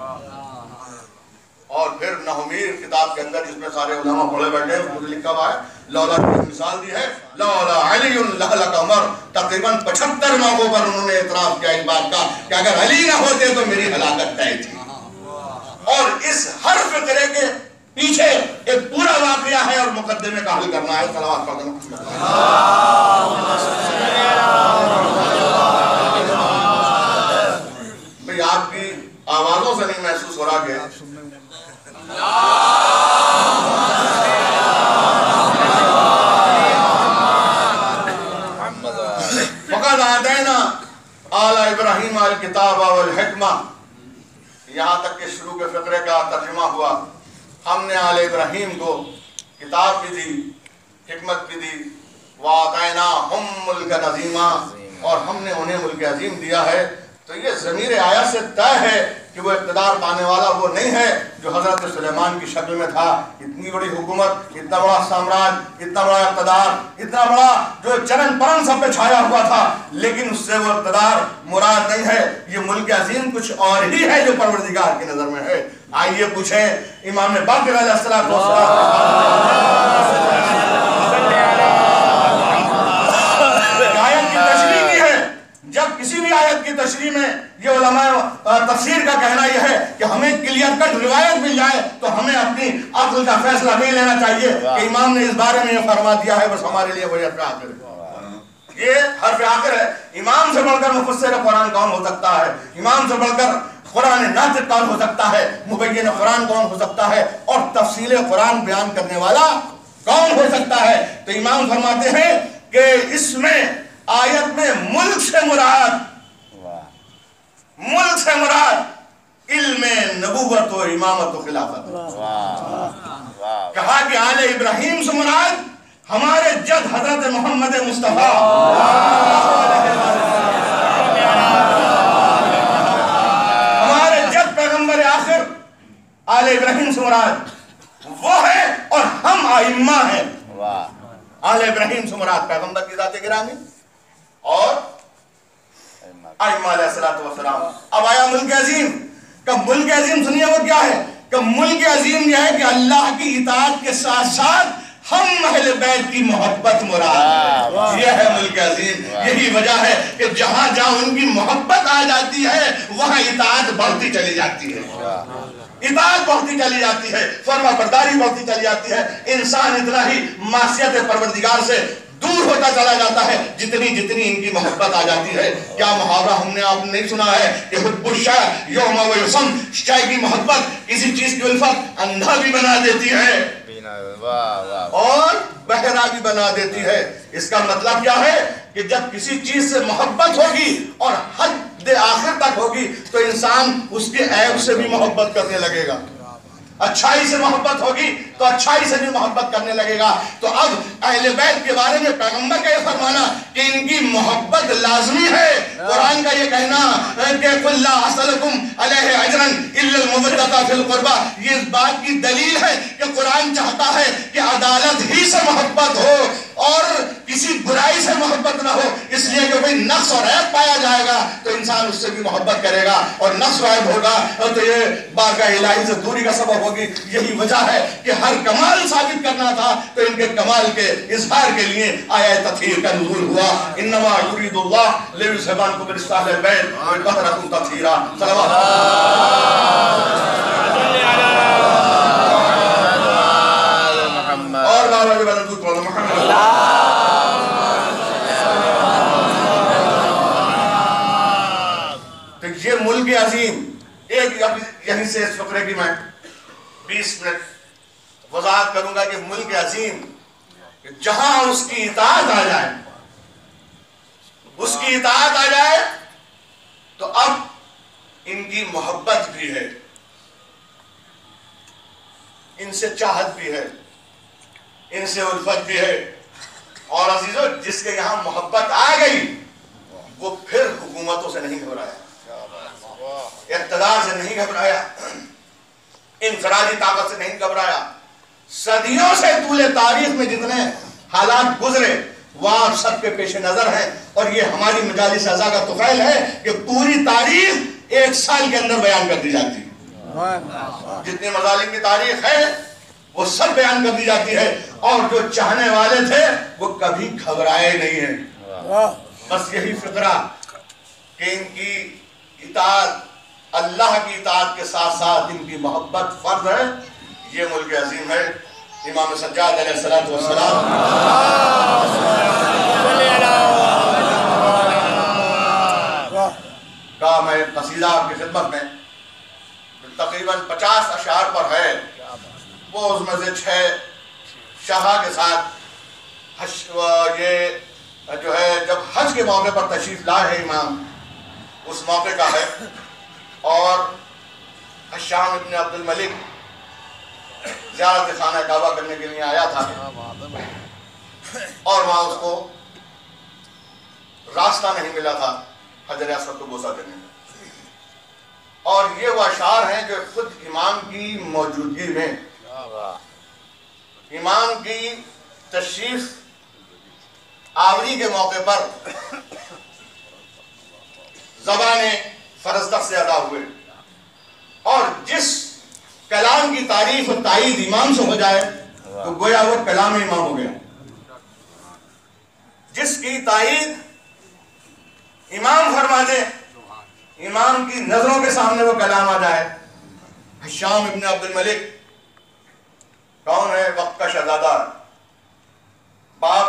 S2: اور پھر نحومیر کتاب کے اندر جس میں سارے علماء پڑھے بیٹھے ہیں اس میں لکھا ہوا ہے, لولا کی مثال دی ہے, لولا علی لہلک عمر. تقریباً پچھتر موقعوں پر انہوں نے اعتراف کیا اس بات کا کہ اگر علی نہ ہوتے تو میری ہلاکت طے تھی. اور اس ہر فقرے کے پیچھے ایک پورا واقعہ ہے اور مقدمے کا حل کرنا ہے. صلوات پڑھتے ہیں. بھئی آپ کی آوازوں سے نہیں محسوس ہو رہا کہ فقد آتینا آل ابراہیم الکتاب والحکمہ. یہاں تک کہ شروع کے فقرے کا ترجمہ ہوا, ہم نے آل ابراہیم کو کتاب بھی دی, حکمت بھی دی, وَآتَيْنَاهُمْ مُلْكًا عَظِيمًا, اور ہم نے انہیں ملک عظیم دیا ہے، تو یہ ضمیر آیت سے طے ہے کہ وہ اقتدار پانے والا وہ نہیں ہے جو حضرت سلیمان کی شکل میں تھا۔ اتنی بڑی حکومت، اتنا بڑا سامراج، اتنا بڑا اقتدار، اتنا بڑا جو چرن پرن سب پہ چھایا ہوا تھا، لیکن اس سے وہ اقتدار مراد نہیں ہے۔ یہ ملک عظیم کچھ اور ہی ہے جو پروردگار کی نظر میں ہے۔ آئیے پوچھیں امام باقر علیہ السلام آیت کی تشریح کی ہے۔ جب کسی بھی آیت کی تشریح میں یہ علماء تفسیر کا کہنا یہ ہے کہ ہمیں کلیئر کٹ روایت مل جائے تو ہمیں اپنی عقل کا فیصلہ نہیں لینا چاہیے کہ امام نے اس بارے میں یہ فرما دیا ہے، بس ہمارے لیے وہی حرف آخر ہے۔ یہ حرف آخر ہے۔ امام سے بڑھ کر مفسر قرآن کون ہو سکتا ہے؟ امام سے بڑھ کر قرآن ناطق کون ہو سکتا ہے؟ مبین قرآن کون ہو سکتا ہے؟ اور تفصیل قرآن بیان کرنے والا کون ہو سکتا ہے؟ تو امام فرماتے ہیں کہ اس میں آیت میں ملک سے مراد ملک سے مراد علم نبوت و امامت و خلافت۔ کہا کہ آل ابراہیم سے مراد ہمارے جد حضرت محمد مصطفیٰ، ہمارے جد پیغمبر آخر آل ابراہیم سے مراد وہ ہے، اور ہم ائمہ ہیں۔ آل ابراہیم سے مراد پیغمبر کی ذات گرامی اور ائمہ علیہ السلام۔ اب آیا ملک عظیم کا۔ ملک عظیم سنیے وہ کیا ہے کہ ملک عظیم یہ ہے کہ اللہ کی اطاعت کے ساتھ ساتھ ہم اہل بیت کی محبت مراد ہے۔ یہ ہے ملک عظیم۔ یہی وجہ ہے کہ جہاں جہاں ان کی محبت آ جاتی ہے وہاں اطاعت بڑھتی چلی جاتی ہے، اطاعت بڑھتی چلی جاتی ہے، فرما برداری بڑھتی چلی جاتی ہے۔ انسان اتنا ہی معصیت پروردگار سے دور ہوتا چلا جاتا ہے جتنی جتنی ان کی محبت آ جاتی ہے۔ کیا محاورہ ہم نے آپ نہیں سنا ہے کہ حب الشیء یوم و یصم، شے کی محبت کسی چیز کی الفت اندھا بھی بنا دیتی ہے اور بہرا بھی بنا دیتی ہے۔ اس کا مطلب کیا ہے کہ جب کسی چیز سے محبت ہوگی اور حد آخر تک ہوگی تو انسان اس کے عیب سے بھی محبت کرنے لگے گا، اچھائی سے محبت ہوگی تو اچھائی سے بھی محبت کرنے لگے گا۔ تو اب اہل بیت کے بارے میں پیغمبر کا یہ فرمانا کہ ان کی محبت لازمی ہے، قرآن کا یہ کہنا کہ قُلْ لَا أَسْأَلُكُمْ عَلَيْهِ أَجْرًا إِلَّا الْمَوَدَّةَ فِي الْقُرْبَى، یہ اس بات کی دلیل ہے کہ قرآن چاہتا ہے کہ عدالت ہی سے محبت ہو اور کسی برائی سے محبت نہ ہو، اس لیے کہ کوئی نقص اور عیب پایا جائے گا تو انسان اس سے بھی محبت کرے گا، اور نقص و عیب ہوگا تو یہ بارگاہ الہی سے دوری کا سبب ہوگی۔ یہی وجہ ہے کہ ہر کمال ثابت کرنا تھا تو ان کے کمال کے اظہار کے لیے آیت تطہیر کا نزول ہوا۔ انما یرید اللہ لیذهب عنکم الرجس اہل البیت ویطہرکم تطہیرا۔ صلوات اور بابا کے بعد درود پڑھو محمد۔ تو یہ ملک عظیم ایک یہیں سے اس فقرے کی میں بیس منٹ وضاحت کروں گا کہ ملک عظیم جہاں اس کی اطاعت آ جائے اس کی اطاعت آ جائے تو اب ان کی محبت بھی ہے، ان سے چاہت بھی ہے، ان سے الفت بھی ہے۔ اور عزیزو جس کے یہاں محبت آ گئی وہ پھر حکومتوں سے نہیں گھبرایا، اقتدار سے نہیں گھبرایا، انفرادی طاقت سے نہیں گھبرایا۔ صدیوں سے طول تاریخ میں جتنے حالات گزرے وہاں سب کے پیش نظر ہیں، اور یہ ہماری مجالس اعضاء کا طفیل ہے کہ پوری تاریخ ایک سال کے اندر بیان کر دی جاتی ہے۔ جتنے مظالم کی تاریخ ہے وہ سب بیان کر دی جاتی ہے، اور جو چاہنے والے تھے وہ کبھی گھبرائے نہیں ہیں۔ بس یہی فقرہ کہ ان کی اطاعت اللہ کی اطاعت کے ساتھ ساتھ ان کی محبت فرض ہے، یہ ملک عظیم ہے۔ امام سجاد علیہ السلام کا میں قصیدہ آپ کی خدمت میں تقریباً پچاس اشعار پر ہے، وہ اس میں سے چھ شاہا کے ساتھ یہ جو ہے جب حج کے موقع پر تشریف لائے ہیں امام اس موقع کا ہے، اور حشام ابن عبد الملک زیارت خانہ کعبہ کرنے کے لیے آیا تھا اور وہاں اس کو راستہ نہیں ملا تھا حجر اسود کو بوسہ دینے کا۔ اور یہ وہ اشعار ہیں جو خود امام کی موجودگی میں، امام کی تشریف آوری کے موقع پر زبان فرزدق سے ادا ہوئے، اور جس کلام کی تعریف اور تائید امام سے ہو جائے تو گویا وہ کلام امام ہو گیا۔ جس کی تائید امام فرما دے، امام کی نظروں کے سامنے وہ کلام آ جائے۔ ہشام ابن عبد الملک کون ہے؟ وقت کا شہزادہ، باپ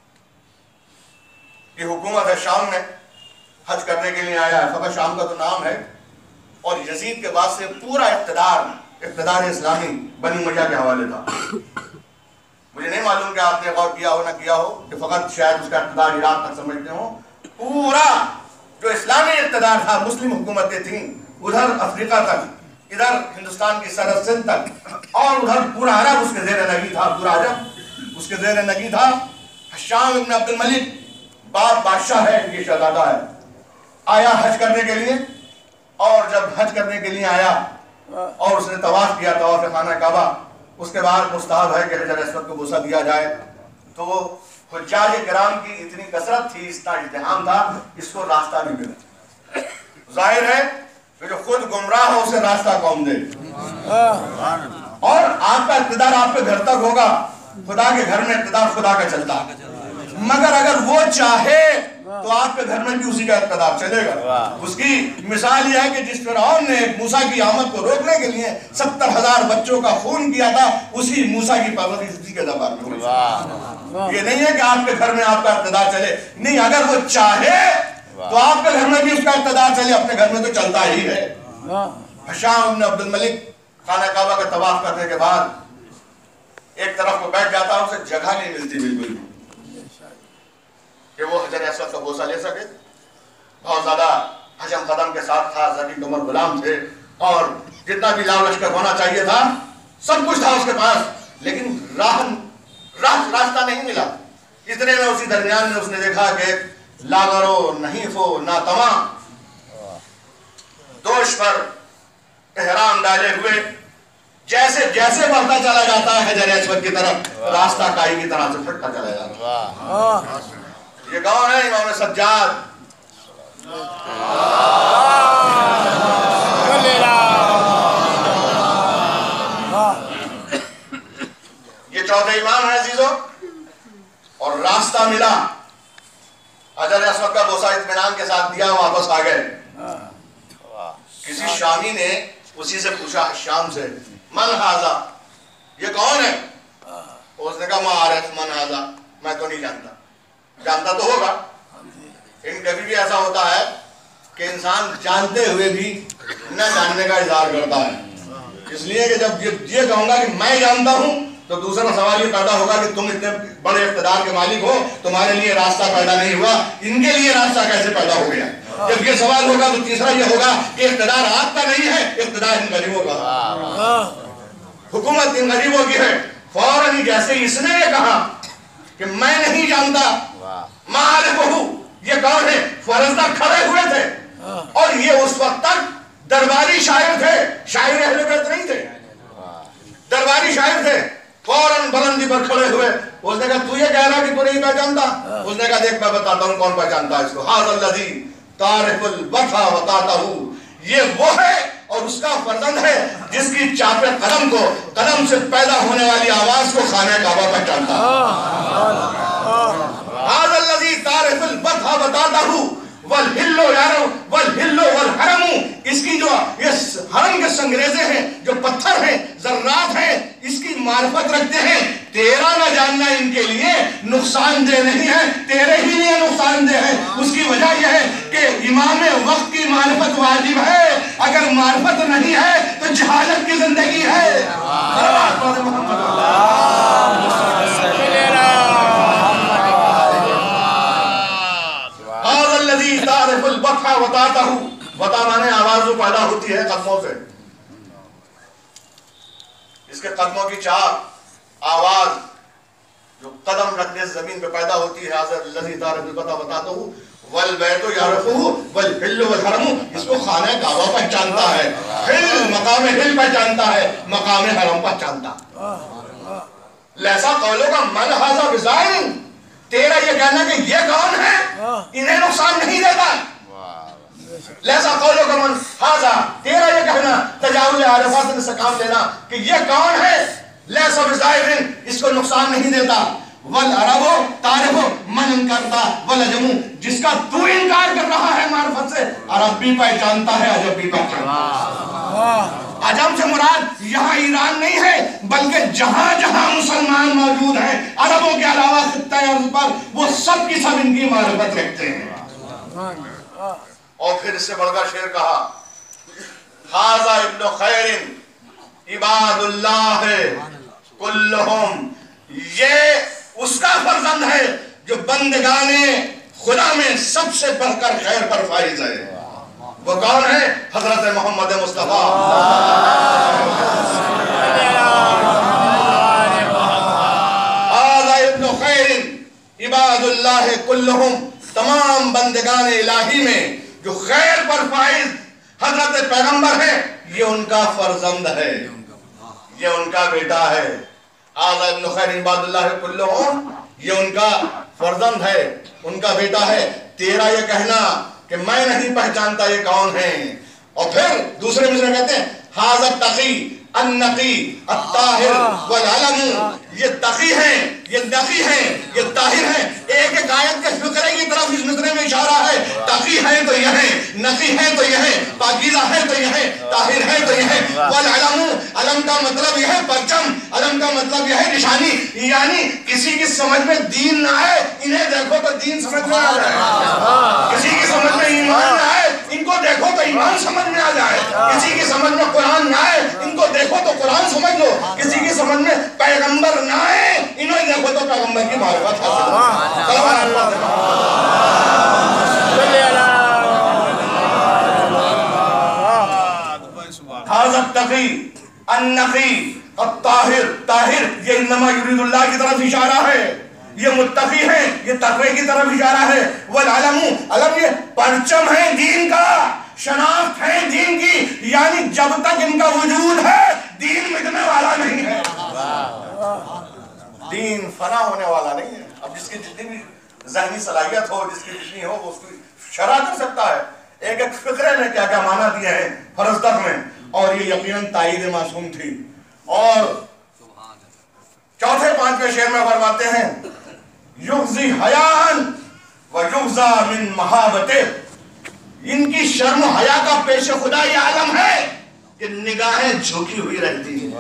S2: کی حکومت ہے شام میں، حج کرنے کے لیے آیا ہے، فقط شام کا تو نام ہے، اور یزید کے بعد سے پورا اقتدار اقتدار اسلامی بنی امیہ کے حوالے تھا۔ مجھے نہیں معلوم کہ آپ نے غور کیا ہو نہ کیا ہو کہ فقط شاید اس کا اقتدار عراق تک سمجھتے ہوں، پورا جو اسلامی اقتدار تھا، مسلم حکومتیں تھیں ادھر افریقہ تک، ادھر ہندوستان کی سرحد سندھ تک، اور ادھر پورا عرب اس کے زیر نگی تھا، پورا عرب اس کے زیر نگی تھا۔ ہشام ابن عبد الملک باپ بادشاہ ہے، یہ شہزادہ ہے، آیا حج کرنے کے لیے، اور جب حج کرنے کے لیے آیا اور اس نے طواف کیا، طواف خانہ کعبہ، اس کے بعد مستحب ہے کہ حجر اسود کو بوسہ دیا جائے، تو وہ حجاج کرام کی اتنی کثرت تھی، اتنا ازدحام تھا، اس کو راستہ نہیں ملا۔ ظاہر ہے کہ جو خود گمراہ ہو اسے راستہ کون دے؟ اور آپ کا اقتدار آپ کے گھر تک ہوگا، خدا کے گھر میں اقتدار خدا کا چلتا، مگر اگر وہ چاہے تو آپ کے گھر میں بھی اسی کا اقتدار چلے گا۔ اس کی مثال یہ ہے کہ جس فرعون نے موسیٰ کی آمد کو روکنے کے لیے ستر ہزار بچوں کا خون کیا تھا، اسی موسیٰ کی پابندی اسی کے دربار میں ہوئی۔ یہ نہیں ہے کہ آپ کے گھر میں آپ کا اقتدار چلے، نہیں، اگر وہ چاہے تو آپ کے گھر میں بھی اس کا اقتدار چلے، اپنے گھر میں تو چلتا ہی ہے۔ ہشام بن عبد الملک خانہ کعبہ کا طواف کرنے کے بعد ایک طرف کو بیٹھ جاتا، اسے جگہ نہیں ملتی بالکل کہ وہ حجر اسود کا بوسہ لے سکے، بہت زیادہ حجم قدم کے ساتھ تھا، زبی کمر غلام تھے، اور جتنا بھی لاؤ لشکر ہونا چاہیے تھا سب کچھ تھا اس کے پاس، لیکن راہ راہ راستہ نہیں ملا۔ اتنے میں اسی درمیان میں اس نے دیکھا کہ لاغرو نحیفو ناتواں دوش پر احرام ڈالے ہوئے جیسے جیسے بڑھتا چلا جاتا ہے حجر اسود کی طرف، راستہ کائی کی طرح سے پھٹتا چلا جاتا ہے۔ یہ کون ہے؟ امام سجاد۔ یہ چوتھے امام ہیں عزیزو، اور راستہ ملا، حجر اسود کا بوسہ اطمینان کے ساتھ دیا، واپس آ گئے۔ کسی شامی نے اسی سے پوچھا، شام سے، من ھذا، یہ کون ہے؟ اس نے کہا ما عارف من ھذا، میں تو نہیں جانتا۔ جانتا تو ہوگا، لیکن کبھی بھی ایسا ہوتا ہے کہ انسان جانتے ہوئے بھی نہ جاننے کا اظہار کرتا ہے، اس لیے کہ جب یہ کہوں گا کہ میں جانتا ہوں تو دوسرا سوال یہ پیدا ہوگا کہ تم اتنے بڑے اقتدار کے مالک ہو، تمہارے لیے راستہ پیدا نہیں ہوا، ان کے لیے راستہ کیسے پیدا ہو گیا؟ جب یہ سوال ہوگا تو تیسرا یہ ہوگا کہ اقتدار آپ کا نہیں ہے، اقتدار ان غریبوں کا، حکومت ان غریبوں کی ہے۔ فوراً جیسے اس نے یہ کہا کہ میں نہیں جانتا، معارفہ، یہ کون ہے؟ فرزدق کھڑے ہوئے تھے، اور یہ اس وقت تک درباری شاعر تھے، شاعر اہل بیت نہیں تھے، درباری شاعر تھے۔ فوراً بلندی پر کھڑے ہوئے، اس نے کہا تو یہ کہہ رہا کہ تو نہیں پہچانتا؟ اس نے کہا دیکھ میں بتاتا ہوں کون پہچانتا ہے اس کو۔ ھذا الذی تعرف الوفا وطاطہ، یہ وہ ہے اور اس کا فرزند ہے جس کی چاپے قلم کو، قلم سے پیدا ہونے والی آواز کو خانہ کعبہ پہچانتا ہے۔ ھذا الذی تعرف الوفا وطاطہ والہلو یارو والہلو والحرم، اس کی جو یہ حرم کے سنگریزے ہیں، جو پتھر ہیں، ذرات ہیں، اس کی معرفت رکھتے ہیں۔ تیرا نہ جاننا ان کے لیے نقصان دہ نہیں ہے، تیرے ہی لیے نقصان دہ ہے۔ اس کی وجہ یہ ہے کہ امام وقت کی معرفت واجب ہے، اگر معرفت نہیں ہے تو جہالت کی زندگی ہے۔ تعرف الوفا وطاطہ، وطا مانے آواز جو پیدا ہوتی ہے قدموں سے، اس کے قدموں کی چاپ آواز جو قدم رکھنے سے زمین پہ پیدا ہوتی ہے، ھذا الذی تعرف الوفا وطاطہ، والبیت یعرفہ والحل والحرم، اس کو خانہ کعبہ پہچانتا ہے، حل مقام حل پہچانتا ہے، مقام حرم پہچانتا ہے۔ لیسا قولوں کا من ھذا بزائن، تیرا یہ کہنا کہ یہ کون ہے انہیں نقصان نہیں دیتا۔ لیسا قولوں کا من ھذا، تیرا یہ کہنا تجاوز عارفات سے کام لینا کہ یہ کون ہے، لیسا بزائن، اس کو نقصان نہیں دیتا۔ والعربو تعرفو، من انکرتا، والعجمو، جس کا تو انکار کر رہا ہے معرفت سے، عرب بھی پہچانتا ہے، عجب بھی پہچانتا ہے۔ عجم سے مراد یہاں ایران نہیں ہے بلکہ جہاں جہاں مسلمان موجود ہیں عربوں کے علاوہ خطہ ارض پر، وہ سب کی سب ان کی معرفت رکھتے ہیں۔ اور پھر اس سے بڑھ کر شعر کہا، ھذا ابن خیر عباد اللہ کلہم، یہ اس کا فرزند ہے جو بندگان خدا میں سب سے بڑھ کر خیر پر فائز ہے۔ وہ کون ہے؟ حضرت محمد مصطفیٰ۔ ھذا ابن خیر عباد اللہ کلہم، تمام بندگان الہی میں جو خیر پر فائز حضرت پیغمبر ہے، یہ ان کا فرزند ہے، یہ ان کا بیٹا ہے۔ ھذا ابن خیر عباد اللہ کلہم، یہ ان کا فرزند ہے، ان کا بیٹا ہے۔ تیرا یہ کہنا کہ میں نہیں پہچانتا یہ کون ہے۔ اور پھر دوسرے مصرع کہتے ہیں ھذا التقی النقی الطاہر والعلم، یہ تقی ہیں، یہ نقی ہیں، یہ طاہر ہیں۔ ایک ایک آیت کے فقرے کی طرف اس مصرع میں اشارہ ہے، تقی ہیں تو یہ ہیں، نقی ہیں تو یہ ہیں، پاکیزہ ہیں تو یہ ہیں، طاہر ہیں تو یہ ہیں۔ والعلم، علم کا مطلب یہ ہے پرچم، علم کا مطلب یہ ہے نشانی، یعنی کسی کی سمجھ میں دین نہ آئے انہیں دیکھو تو دین سمجھ میں آ جائے، کسی کی سمجھ میں ایمان نہ آئے ان کو دیکھو تو ایمان سمجھ میں آ جائے، کسی کی سمجھ میں قرآن نہ آئے ان کو دیکھو تو قرآن سمجھ لو، کسی کی سمجھ میں پیغمبر نہ آئے انہیں دیکھو تو پیغمبر کی معرفت حاصل ہو۔ ھذا التقی النقی الطاہر، طاہر یہ انما یرید اللہ کی طرف اشارہ ہے، یہ متقی ہے، یہ تقوی کی طرف اشارہ ہے۔ والعلم، علم یہ پرچم ہے دین کا، شناخت ہے دین کی، یعنی جب تک ان کا وجود ہے دین مٹنے والا نہیں ہے، دین فنا ہونے والا نہیں ہے۔ اب جس کی جتنی بھی ذہنی صلاحیت ہو، جس کی جتنی ہو، وہ اس کی شرح کر سکتا ہے۔ ایک ایک فقرے نے کیا کیا معنی دیے ہیں فرزدق میں، اور یہ یقیناً تائید معصوم تھی۔ اور چوتھے پانچویں شعر میں فرماتے ہیں یغزی حیاءً و یغزا من محابتہ، ان کی شرم و حیا کا پیش خدا یہ عالم ہے کہ نگاہیں جھکی ہوئی رہتی ہیں۔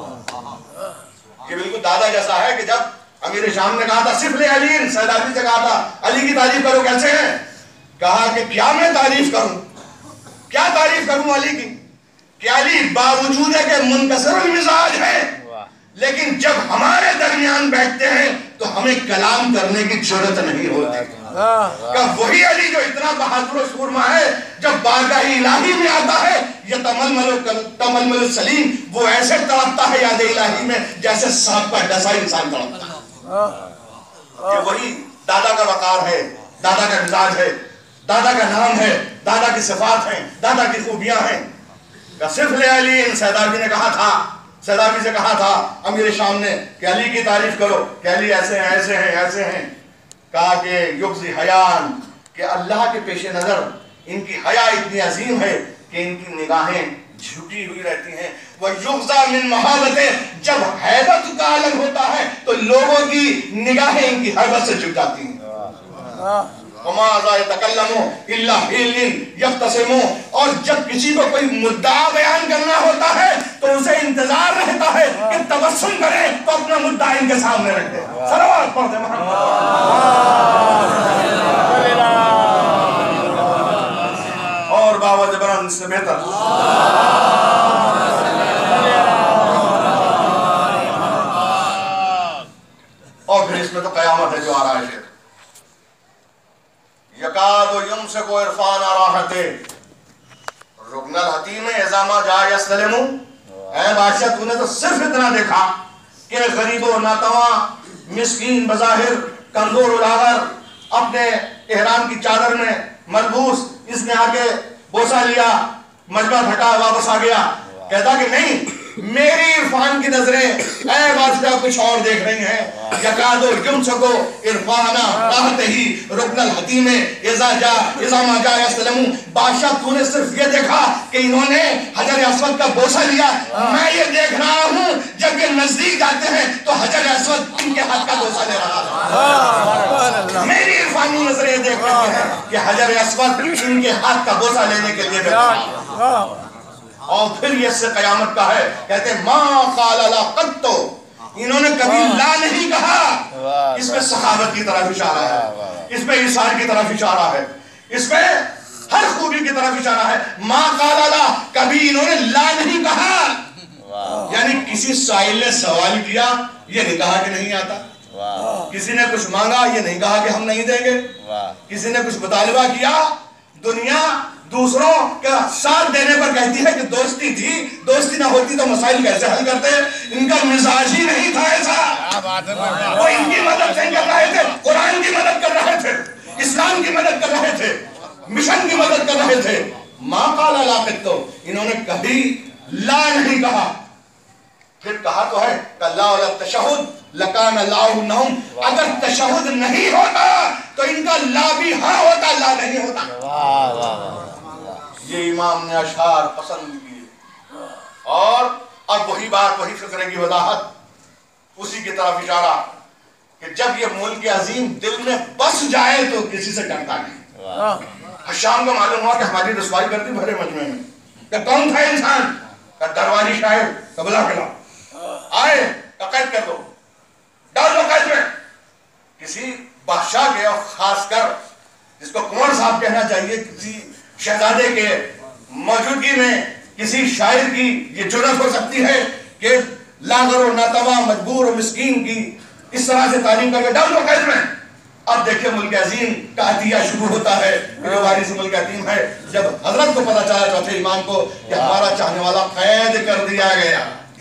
S2: یہ بالکل دادا جیسا ہے کہ جب امیر شام نے کہا تھا صف لے علی، سید علی سے کہا تھا علی کی تعریف کرو، کیسے ہیں؟ کہا کہ کیا میں تعریف کروں، کیا تعریف کروں علی کی، کہ علی باوجود ہے کہ منکسر المزاج ہے لیکن جب ہمارے درمیان بیٹھتے ہیں تو ہمیں کلام کرنے کی ضرورت نہیں ہوتی۔ کہ وہی علی جو اتنا بہادر و سورما ہے جب بارگاہ الہی میں آتا ہے یہ تململ السلیم، وہ ایسے تڑپتا ہے یاد الہی میں جیسے سانپ کا ڈسا انسان تڑپتا ہے۔ کہ وہی دادا کا وقار ہے، دادا کا مزاج ہے، دادا کا نام ہے، دادا کی صفات ہیں، دادا کی خوبیاں ہیں۔ کہ صرف لے علی، سیدابی نے کہا تھا، سیدابی سے کہا تھا امیر شام نے کہ علی کی تعریف کرو، کہ علی ایسے ہیں ایسے ہیں ایسے ہیں۔ کہا کہ یغزی حیاءً، کہ اللہ کے پیش نظر ان کی حیا اتنی عظیم ہے کہ ان کی نگاہیں جھکی ہوئی رہتی ہیں۔ وَيُغْزَى مِن مَحَابَتِهِ، جب حیبت کا عالم ہوتا ہے تو لوگوں کی نگاہیں ان کی حیبت سے جھک جاتی ہیں۔ وَمَا ذَا يَتَكَلَّمُ إِلَّا حِيلٍ يَخْتَصِمُ، اور جب کسی کو کوئی مدعا بیان کرنا ہوتا ہے تو اسے انتظار رہتا ہے کہ تبسم کرے تو اپنا مدعا ان کے سامنے رکھ دے۔ صلوات پڑھ دے محمد۔ اور باوجہ بران سے بہتر اور پھر اس میں تو قیامت ہے جو آ رہا ہے۔ یکاد و یمسک و عرفان راحتے رکن الحتیم ازامہ جا یسلم، اے بادشاہ تو نے تو صرف اتنا دیکھا کہ غریب و ناتواں، مسکین بظاہر، کمزور و لاغر، اپنے احرام کی چادر میں ملبوس اس نے آ کے بوسہ لیا، مجمع ہٹا واپس آ گیا، کہتا کہ نہیں میری عرفان کی نظریں اے بادشاہ کچھ اور دیکھ رہی ہیں، یکادو یمسکو عرفانہ راحت ہی رکن الحتیم اذا جا اذا ما جا یسلمو، بادشاہ تو نے صرف یہ دیکھا کہ انہوں نے حجر اسود کا بوسہ لیا، میں یہ دیکھ رہا ہوں جب یہ نزدیک جاتے ہیں تو حجر اسود ان کے ہاتھ کا بوسہ لے رہا ہے، میری عرفانی نظریں یہ دیکھ رہی ہیں کہ حجر اسود ان کے ہاتھ کا بوسہ لینے کے لیے بیٹھا۔ اور پھر یہ سے قیامت کا ہے، کہتے ہیں ما قال لا قطو، انہوں نے کبھی لا نہیں کہا۔ اس میں سخاوت کی طرف اشارہ ہے، اس میں اثار کی طرف اشارہ ہے، اس میں ہر خوبی کی طرف اشارہ ہے۔ ما قال لا، کبھی انہوں نے لا نہیں کہا، یعنی کسی سائل نے سوال کیا یہ نہیں کہا کہ نہیں آتا، کسی نے کچھ مانگا یہ نہیں کہا کہ ہم نہیں دیں گے، کسی نے کچھ مطالبہ کیا، دنیا دوسروں کا ساتھ دینے پر کہتی ہے کہ دوستی تھی، دوستی نہ ہوتی تو مسائل کیسے حل کرتے، ان کا مزاج ہی نہیں تھا ایسا، وہ ان کی مدد نہیں کر رہے تھے، قرآن کی مدد کر رہے تھے، اسلام کی مدد کر رہے تھے، مشن کی مدد کر رہے تھے۔ ما قال لا قطو، انہوں نے کبھی لا نہیں کہا۔ پھر کہا تو ہے کلا ولا تشہد لکان اللہ نہم، اگر تشہد نہیں ہوتا تو ان کا لا بھی ہاں ہوتا، لا نہیں ہوتا۔ یہ امام نے اشعار پسند کیے، اور اب وہی بات، وہی فکرے کی وضاحت، اسی کی طرف اشارہ کہ جب یہ ملک عظیم دل میں بس جائے تو کسی سے ڈرتا نہیں۔ شام کو معلوم ہوا کہ ہماری رسوائی کرتی بھرے مجمع میں، کہ کون تھا انسان، کہ درباری شاعر، کہ بلا کلا آئے کہ قید کر دو، ڈال دو قید میں۔ کسی بادشاہ کے اور خاص کر جس کو کنور صاحب کہنا چاہیے، کسی شہزادے کے موجودگی میں کسی شاعر کی یہ جرأت ہو سکتی ہے کہ لاغر و ناتواں مجبور و مسکین کی اس طرح سے تعلیم کر کے ڈال دو قید میں۔ اب دیکھیں ملک عظیم کا عطیہ شروع ہوتا ہے، جو وارث ملک عظیم ہے، جب حضرت کو پتہ چلا چوتھے امام کو کہ ہمارا چاہنے والا قید کر دیا گیا،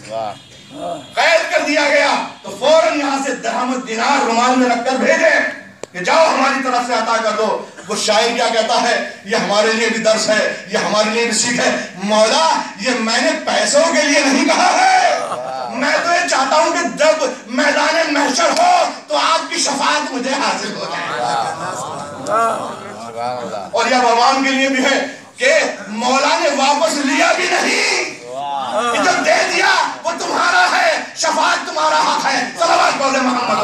S2: قید کر دیا گیا، تو فوراً یہاں سے درہم دینار رومال میں رکھ کر بھیجے کہ جاؤ ہماری طرف سے عطا کر دو۔ وہ شاعر کیا کہتا ہے، یہ ہمارے لیے بھی درس ہے، یہ ہمارے لیے بھی سیکھ ہے، مولا یہ میں نے پیسوں کے لیے نہیں کہا ہے، میں تو یہ چاہتا ہوں کہ جب میدان محشر ہو تو آپ کی شفاعت مجھے حاصل ہو جائے۔ اور یہ عوام کے لیے بھی ہے کہ مولا نے واپس لیا بھی نہیں، جو دے دیا وہ تمہارا ہے، شفاعت تمہارا حق ہے۔ صلوات قول محمد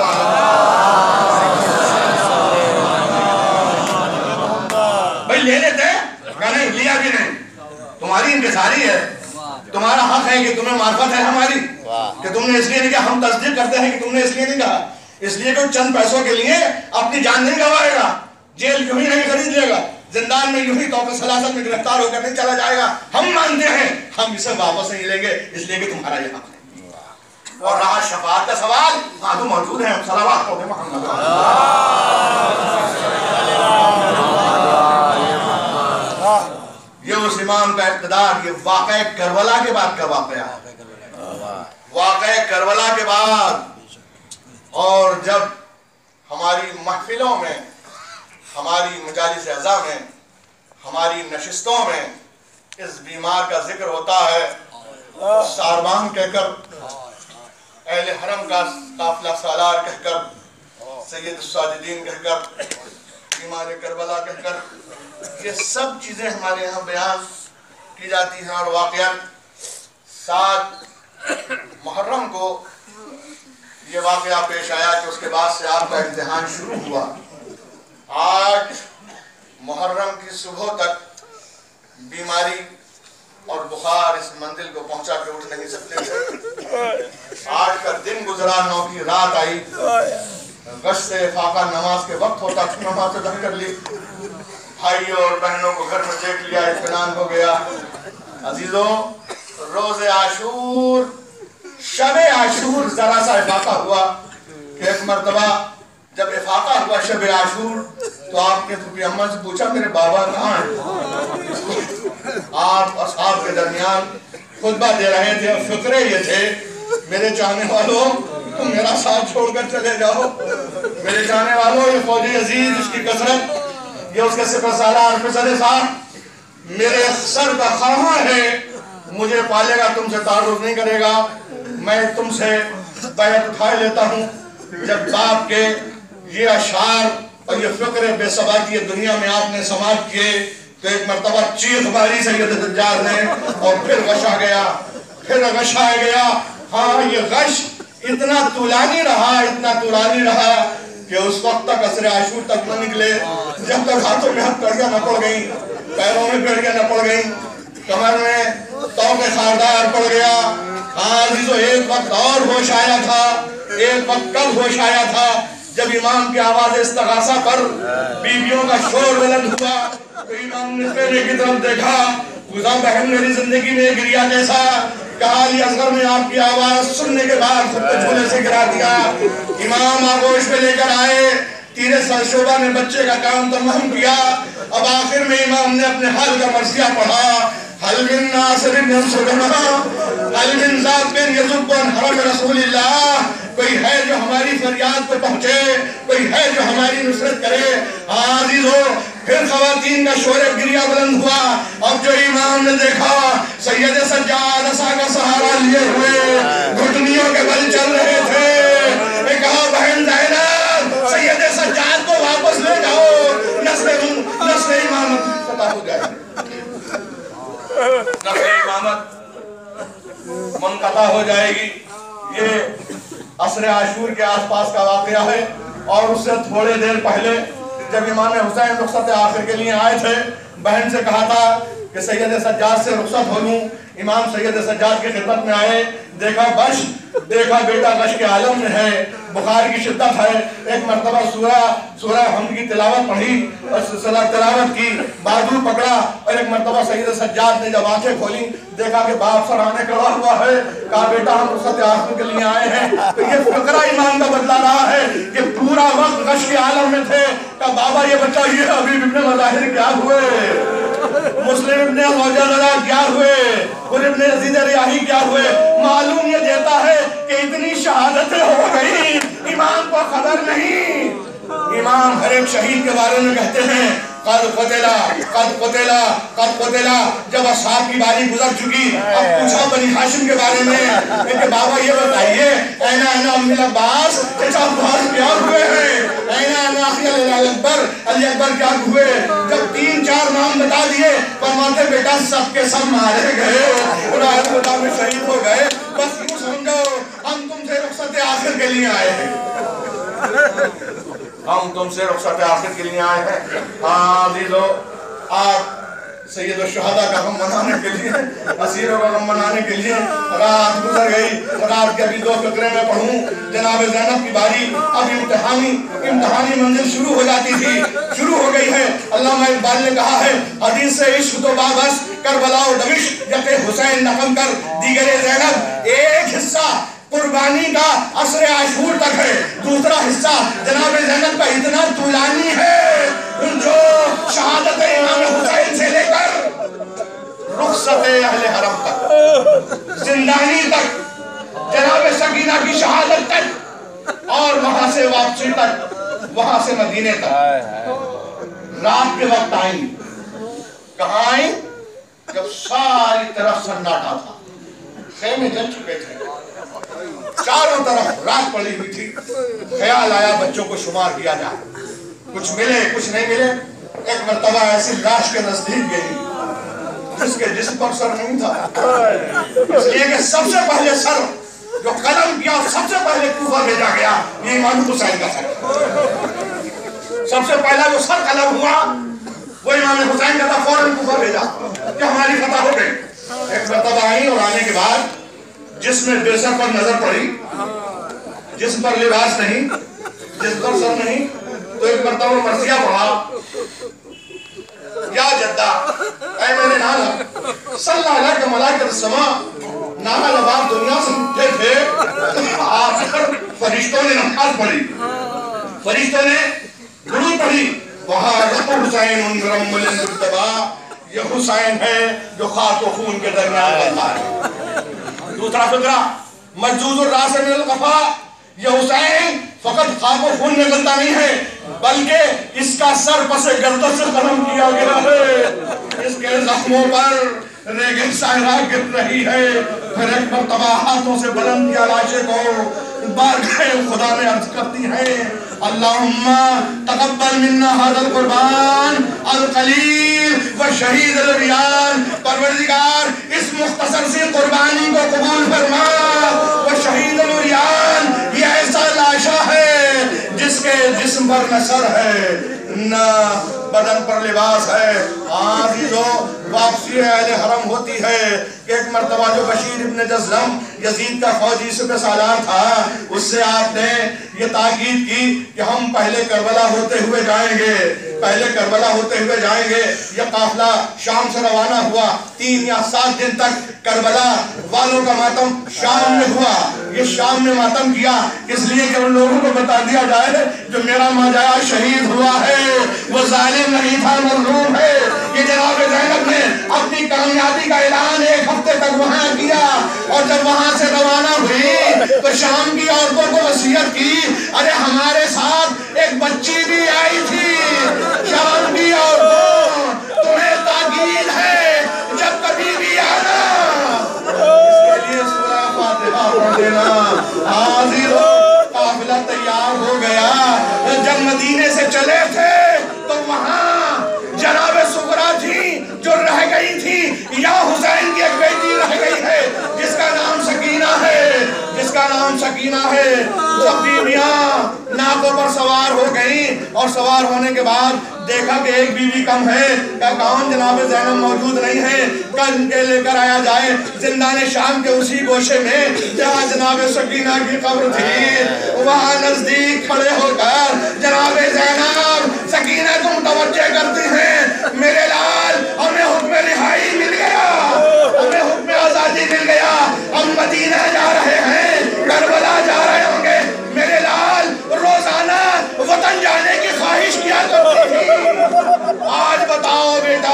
S2: بھائی لے لیتے کہ نہیں، لیا بھی نہیں، تمہاری انکساری ہے، تمہارا حق ہے کہ تمہیں معرفت ہے ہماری، کہ تم نے اس لیے نہیں کہا، ہم تصدیق کرتے ہیں کہ تم نے اس لیے نہیں کہا، اس لیے کہ چند پیسوں کے لیے اپنی جان نہیں گوائے گا، جیل یوں ہی نہیں خرید لے گا، زندان میں یوں ہی توقع سلاست میں گرفتار ہو کر نہیں چلا جائے گا، ہم مانتے ہیں ہم اسے واپس نہیں لیں گے، اس لیے کہ تمہارا یہ حق ہے۔ اور رہا شفاعت کا سوال، ہاں تو موجود ہیں، صلوات قول محمد۔ یہ اس امام کا اقتدار، یہ واقعہ کربلا کے بعد کا واقعہ ہے، واقعہ کربلا کے بعد، اور جب ہماری محفلوں میں، ہماری مجالس اعزا میں، ہماری نشستوں میں اس بیمار کا ذکر ہوتا ہے، ساربان کہہ کر، اہل حرم کا قافلہ سالار کہہ کر، سید الساجدین کہہ کر، بیمار کربلا کہہ کر، یہ سب چیزیں ہمارے یہاں بیان کی جاتی ہیں۔ اور واقعاً سات محرم کو یہ واقعہ پیش آیا کہ اس کے بعد سے آپ کا امتحان شروع ہوا۔ آج محرم کی صبح تک بیماری اور بخار اس منزل کو پہنچا کے اٹھ نہیں سکتے تھے۔ آج کا دن گزرا، نو کی رات آئی، گشت افاقہ نماز کے وقت ہوتا تھا، نماز ادا کر لی، بھائیوں اور بہنوں کو گھر میں دیکھ لیا، اطمینان ہو گیا۔ عزیزوں، روز عاشور، شب عاشور ذرا سا افاقہ ہوا کہ ایک مرتبہ جب افاقہ ہوا شب عاشور تو آپ نے پھوپھی اماں سے پوچھا میرے بابا کہاں ہیں؟ آپ اصحاب کے درمیان خطبہ دے رہے تھے اور فکرے یہ تھے، میرے چاہنے والوں تم میرا ساتھ چھوڑ کر چلے جاؤ۔ میرے جانے والوں، یہ فوجی عزیز، اس کی کثرت، یہ اس کے سپہ سالار فضل صاحب میرے سر کا خواہاں ہے، مجھے پالے گا، تم سے تعارف نہیں کرے گا۔ میں تم سے بیعت اٹھائے لیتا ہوں۔ جب باپ کے یہ اشعار اور یہ فکر بے ثباتی دنیا میں آپ نے سماعت کیے تو ایک مرتبہ چیخ ماری سید سجاد نے، اور پھر غش آ گیا، پھر غش آ گیا۔ ہاں یہ غش اتنا طولانی رہا، اتنا طولانی رہا کہ اس وقت تک عصر عاشور تک نہ نکلے جب تک ہاتھوں میں ہاتھ کڑیاں نہ پڑ گئیں، پیروں میں کڑیاں نہ پڑ گئیں، کمر میں توق خاردار پڑ گیا۔ ہاں عزیزو، ایک وقت اور ہوش آیا تھا، ایک وقت کب ہوش آیا تھا جب امام کی آواز استغاثہ پر بیویوں کا شور بلند ہوا تو امام نے پہلے کی طرف دیکھا، خدا بہن میری زندگی میں گریا جیسا، کہا علی اصغر نے آپ کی آواز سننے کے بعد خود کو جھولے سے گرا دیا۔ امام آگوش پہ لے کر آئے، تیرے سرشوبہ نے بچے کا کام تمام کیا۔ اب آخر میں امام نے اپنے حال کا مرثیہ پڑھا، حل من ناصر بن سلمہ حل من ذات بن یزب بن حرم رسول اللہ، کوئی ہے جو ہماری فریاد پہ پہنچے، کوئی ہے جو ہماری نصرت کرے۔ عزیزو، پھر خواتین کا شور گریہ بلند ہوا۔ اب جو امام نے دیکھا سید سجاد عصا کا سہارا لیے ہوئے گھٹنیوں کے بل چل رہے تھے، ایک کہا بہن زینب سید سجاد کو واپس لے جاؤ، نسل نسل امامت فتح ہو جائے، نسل امامت منقطع ہو جائے گی۔ یہ عصر عاشور کے آس پاس کا واقعہ ہے، اور اس سے تھوڑے دیر پہلے جب امام حسین رخصت آخر کے لیے آئے تھے، بہن سے کہا تھا کہ سید سجاد سے رخصت ہو لوں۔ امام سید سجاد کی خدمت میں آئے، دیکھا بش دیکھا بیٹا بش کے عالم میں ہے، بخار کی شدت ہے۔ ایک مرتبہ سورہ سورہ حمد کی تلاوت پڑھی اور سلسلہ تلاوت کی، بازو پکڑا، اور ایک مرتبہ سید سجاد نے جب آنکھیں کھولی دیکھا کہ باپ سرانے کھڑا ہوا ہے، کہا بیٹا ہم رخصت آخر کے لیے آئے ہیں۔ تو یہ فقرہ امام کا بدلا رہا ہے کہ پورا وقت غش کے عالم میں تھے، کہا بابا یہ بچہ یہ حبیب ابن مظاہر کیا ہوئے، مسلم ابن موجودہ کیا ہوئے، اور ابن عزیز ریاحی کیا ہوئے۔ معلوم یہ دیتا ہے کہ اتنی شہادتیں ہو گئی، امام کو خبر نہیں۔ امام ہر ایک شہید کے بارے میں کہتے ہیں قد قتلا قد قتلا قد قتلا۔ جب اصحاب کی باری گزر چکی، اب پوچھا بنی ہاشم کے بارے میں کہ بابا یہ بتائیے اینا اینا ام العباس چچا عباس کیا ہوئے ہیں، اینا اینا اخی علی اکبر علی اکبر کیا ہوئے۔ جب تین چار نام بتا دیے فرماتے بیٹا سب کے سب مارے گئے، خدا خدا میں شہید ہو گئے، بس یوں سمجھو ہم تم سے رخصت آخر کے لیے آئے ہیں، ہم تم سے رخصت آخر کے لیے آئے ہیں۔ عزیزو، آپ سید الشہداء کا غم منانے کے لیے، اسیروں کا غم منانے کے لیے رات گزر گئی۔ رات کے ابھی دو فقرے میں پڑھوں، جناب زینب کی باری اب امتحانی امتحانی منزل شروع ہو جاتی تھی، شروع ہو گئی ہے۔ علامہ اقبال نے کہا ہے حدیث سے عشق تو بابس کربلا و دمشق یق حسین نقم کر دیگر زینب۔ ایک حصہ قربانی کا عصر عاشور تک ہے، دوسرا حصہ جناب زینب کا اتنا طولانی ہے جو شہادت امام حسین سے لے کر رخصت اہل حرم تک، زندانی تک، جناب سکینہ کی شہادت تک، اور وہاں سے واپسی تک، وہاں سے مدینے تک۔ رات کے وقت آئیں، کہاں آئیں؟ جب ساری طرف سناٹا تھا، خیمے جل چکے تھے، چاروں طرف رات پڑی ہوئی تھی۔ خیال آیا بچوں کو شمار کیا جائے، کچھ ملے کچھ نہیں ملے۔ ایک مرتبہ ایسی لاش کے نزدیک گئی جس کے جسم پر سر نہیں تھا، اس لیے کہ سب سے پہلے سر جو قلم کیا سب سے پہلے کوفہ بھیجا گیا، یہ امام حسین کا سر، سب سے پہلا جو سر قلم ہوا وہ امام حسین کا تھا، فوراً کوفہ بھیجا کہ ہماری فتح ہو گئی۔ ایک مرتبہ آئی اور آنے کے بعد جس میں بے سر پر نظر پڑی، جسم پر لباس نہیں، جسم پر سر نہیں، تو ایک مرتبہ مرثیہ پڑھا، یا جدہ اے میرے نانا صلی اللہ علیہ ملائکۃ السماء، نانا جب آپ دنیا سے اٹھے تھے آپ پر فرشتوں نے نماز پڑھی، فرشتوں نے درود پڑھی، وہاں حسین انگرم ملن مرتبہ، یہ حسین ہے جو خاک و خون کے درمیان بنتا ہے۔ دوسرا فقرہ مجزوز الراس من القفا، یہ حسین فقط خاک و خون نکلتا نہیں ہے بلکہ اس کا سر پس گردن سے قلم کیا گیا ہے، اس کے زخموں پر ریگن سائرہ گر رہی ہے۔ پھر ایک مرتبہ ہاتھوں سے بلند کیا لاشے کو، بارگاہ خدا میں عرض کرتی ہیں اللہم تقبل منا هذا القربان القلیل والشہید الریان، پروردگار اس مختصر سی قربانی کو قبول فرما۔ والشہید الریان، یہ ایسا لاشا ہے جس کے جسم پر نہ سر ہے نہ بدن پر لباس ہے۔ عزیزو، واپسی اہل حرم ہوتی ہے کہ ایک مرتبہ جو بشیر ابن جزلم یزید کا فوجی سپہ سالار تھا، اس سے آپ نے یہ تاکید کی کہ ہم پہلے کربلا ہوتے ہوئے جائیں گے، پہلے کربلا ہوتے ہوئے جائیں گے۔ یہ قافلہ شام سے روانہ ہوا، تین یا سات دن تک کربلا والوں کا ماتم شام میں ہوا۔ یہ شام میں ماتم کیا اس لیے کہ ان لوگوں کو بتا دیا جائے جو میرا ماجایا شہید ہوا ہے وہ ظالم نہیں تھا، مظلوم ہے۔ یہ جناب زینب نے اپنی کامیابی کا اعلان ایک ہفتے تک وہاں کیا، اور جب وہاں سے روانہ ہوئی تو شام کی عورتوں کو وصیت کی، ارے ہمارے ساتھ ایک بچی بھی آئی تھی، شام کی عورتوں تمہیں تاکید ہے جب کبھی بھی آنا اس کے لیے سورہ فاتحہ پڑھ دینا۔ حاضر ہو، قافلہ تیار ہو گیا۔ جب مدینے سے چلے تھے تو وہاں جناب سغرا تھی جو رہ گئی تھی، یا حسین کی ایک بیٹی رہ گئی ہے جس کا نام سکینہ ہے، جس کا نام سکینہ ہے۔ سب بیویاں ناکوں پر سوار ہو گئیں، اور سوار ہونے کے بعد دیکھا کہ ایک بیوی کم ہے، کہ کون جناب زینب موجود نہیں ہے، کل کے لے کر آیا جائے۔ زندان شام کے اسی گوشے میں جہاں جناب سکینہ کی قبر تھی، وہاں نزدیک کھڑے ہو کر جناب زینب سکینہ کو متوجہ کرتی ہیں، میرے لال ہمیں حکم رہائی مل گیا، ہمیں حکم آزادی مل گیا، ہم مدینہ جا رہے ہیں، کربلا جا رہے ہوں گے۔ میرے لال روزانہ وطن جانے کی خواہش کیا کرتی تھی، آج بتاؤ بیٹا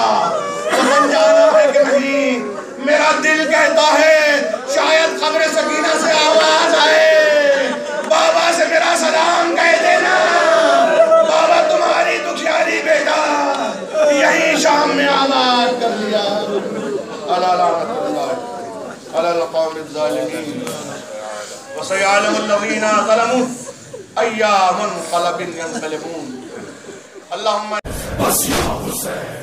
S2: وطن جانا ہے کہ نہیں؟ میرا دل کہتا ہے شاید قبر سکینہ سے آواز آئے، بابا سے میرا سلام کہہ دینا، بابا تمہاری دکھیاری بیٹا یہی شام میں آباد کر لیا۔ الا لعنت اللہ علی القوم الظالمین، وسيعلم الذين ظلموا أي منقلب ينقلبون۔ اللهم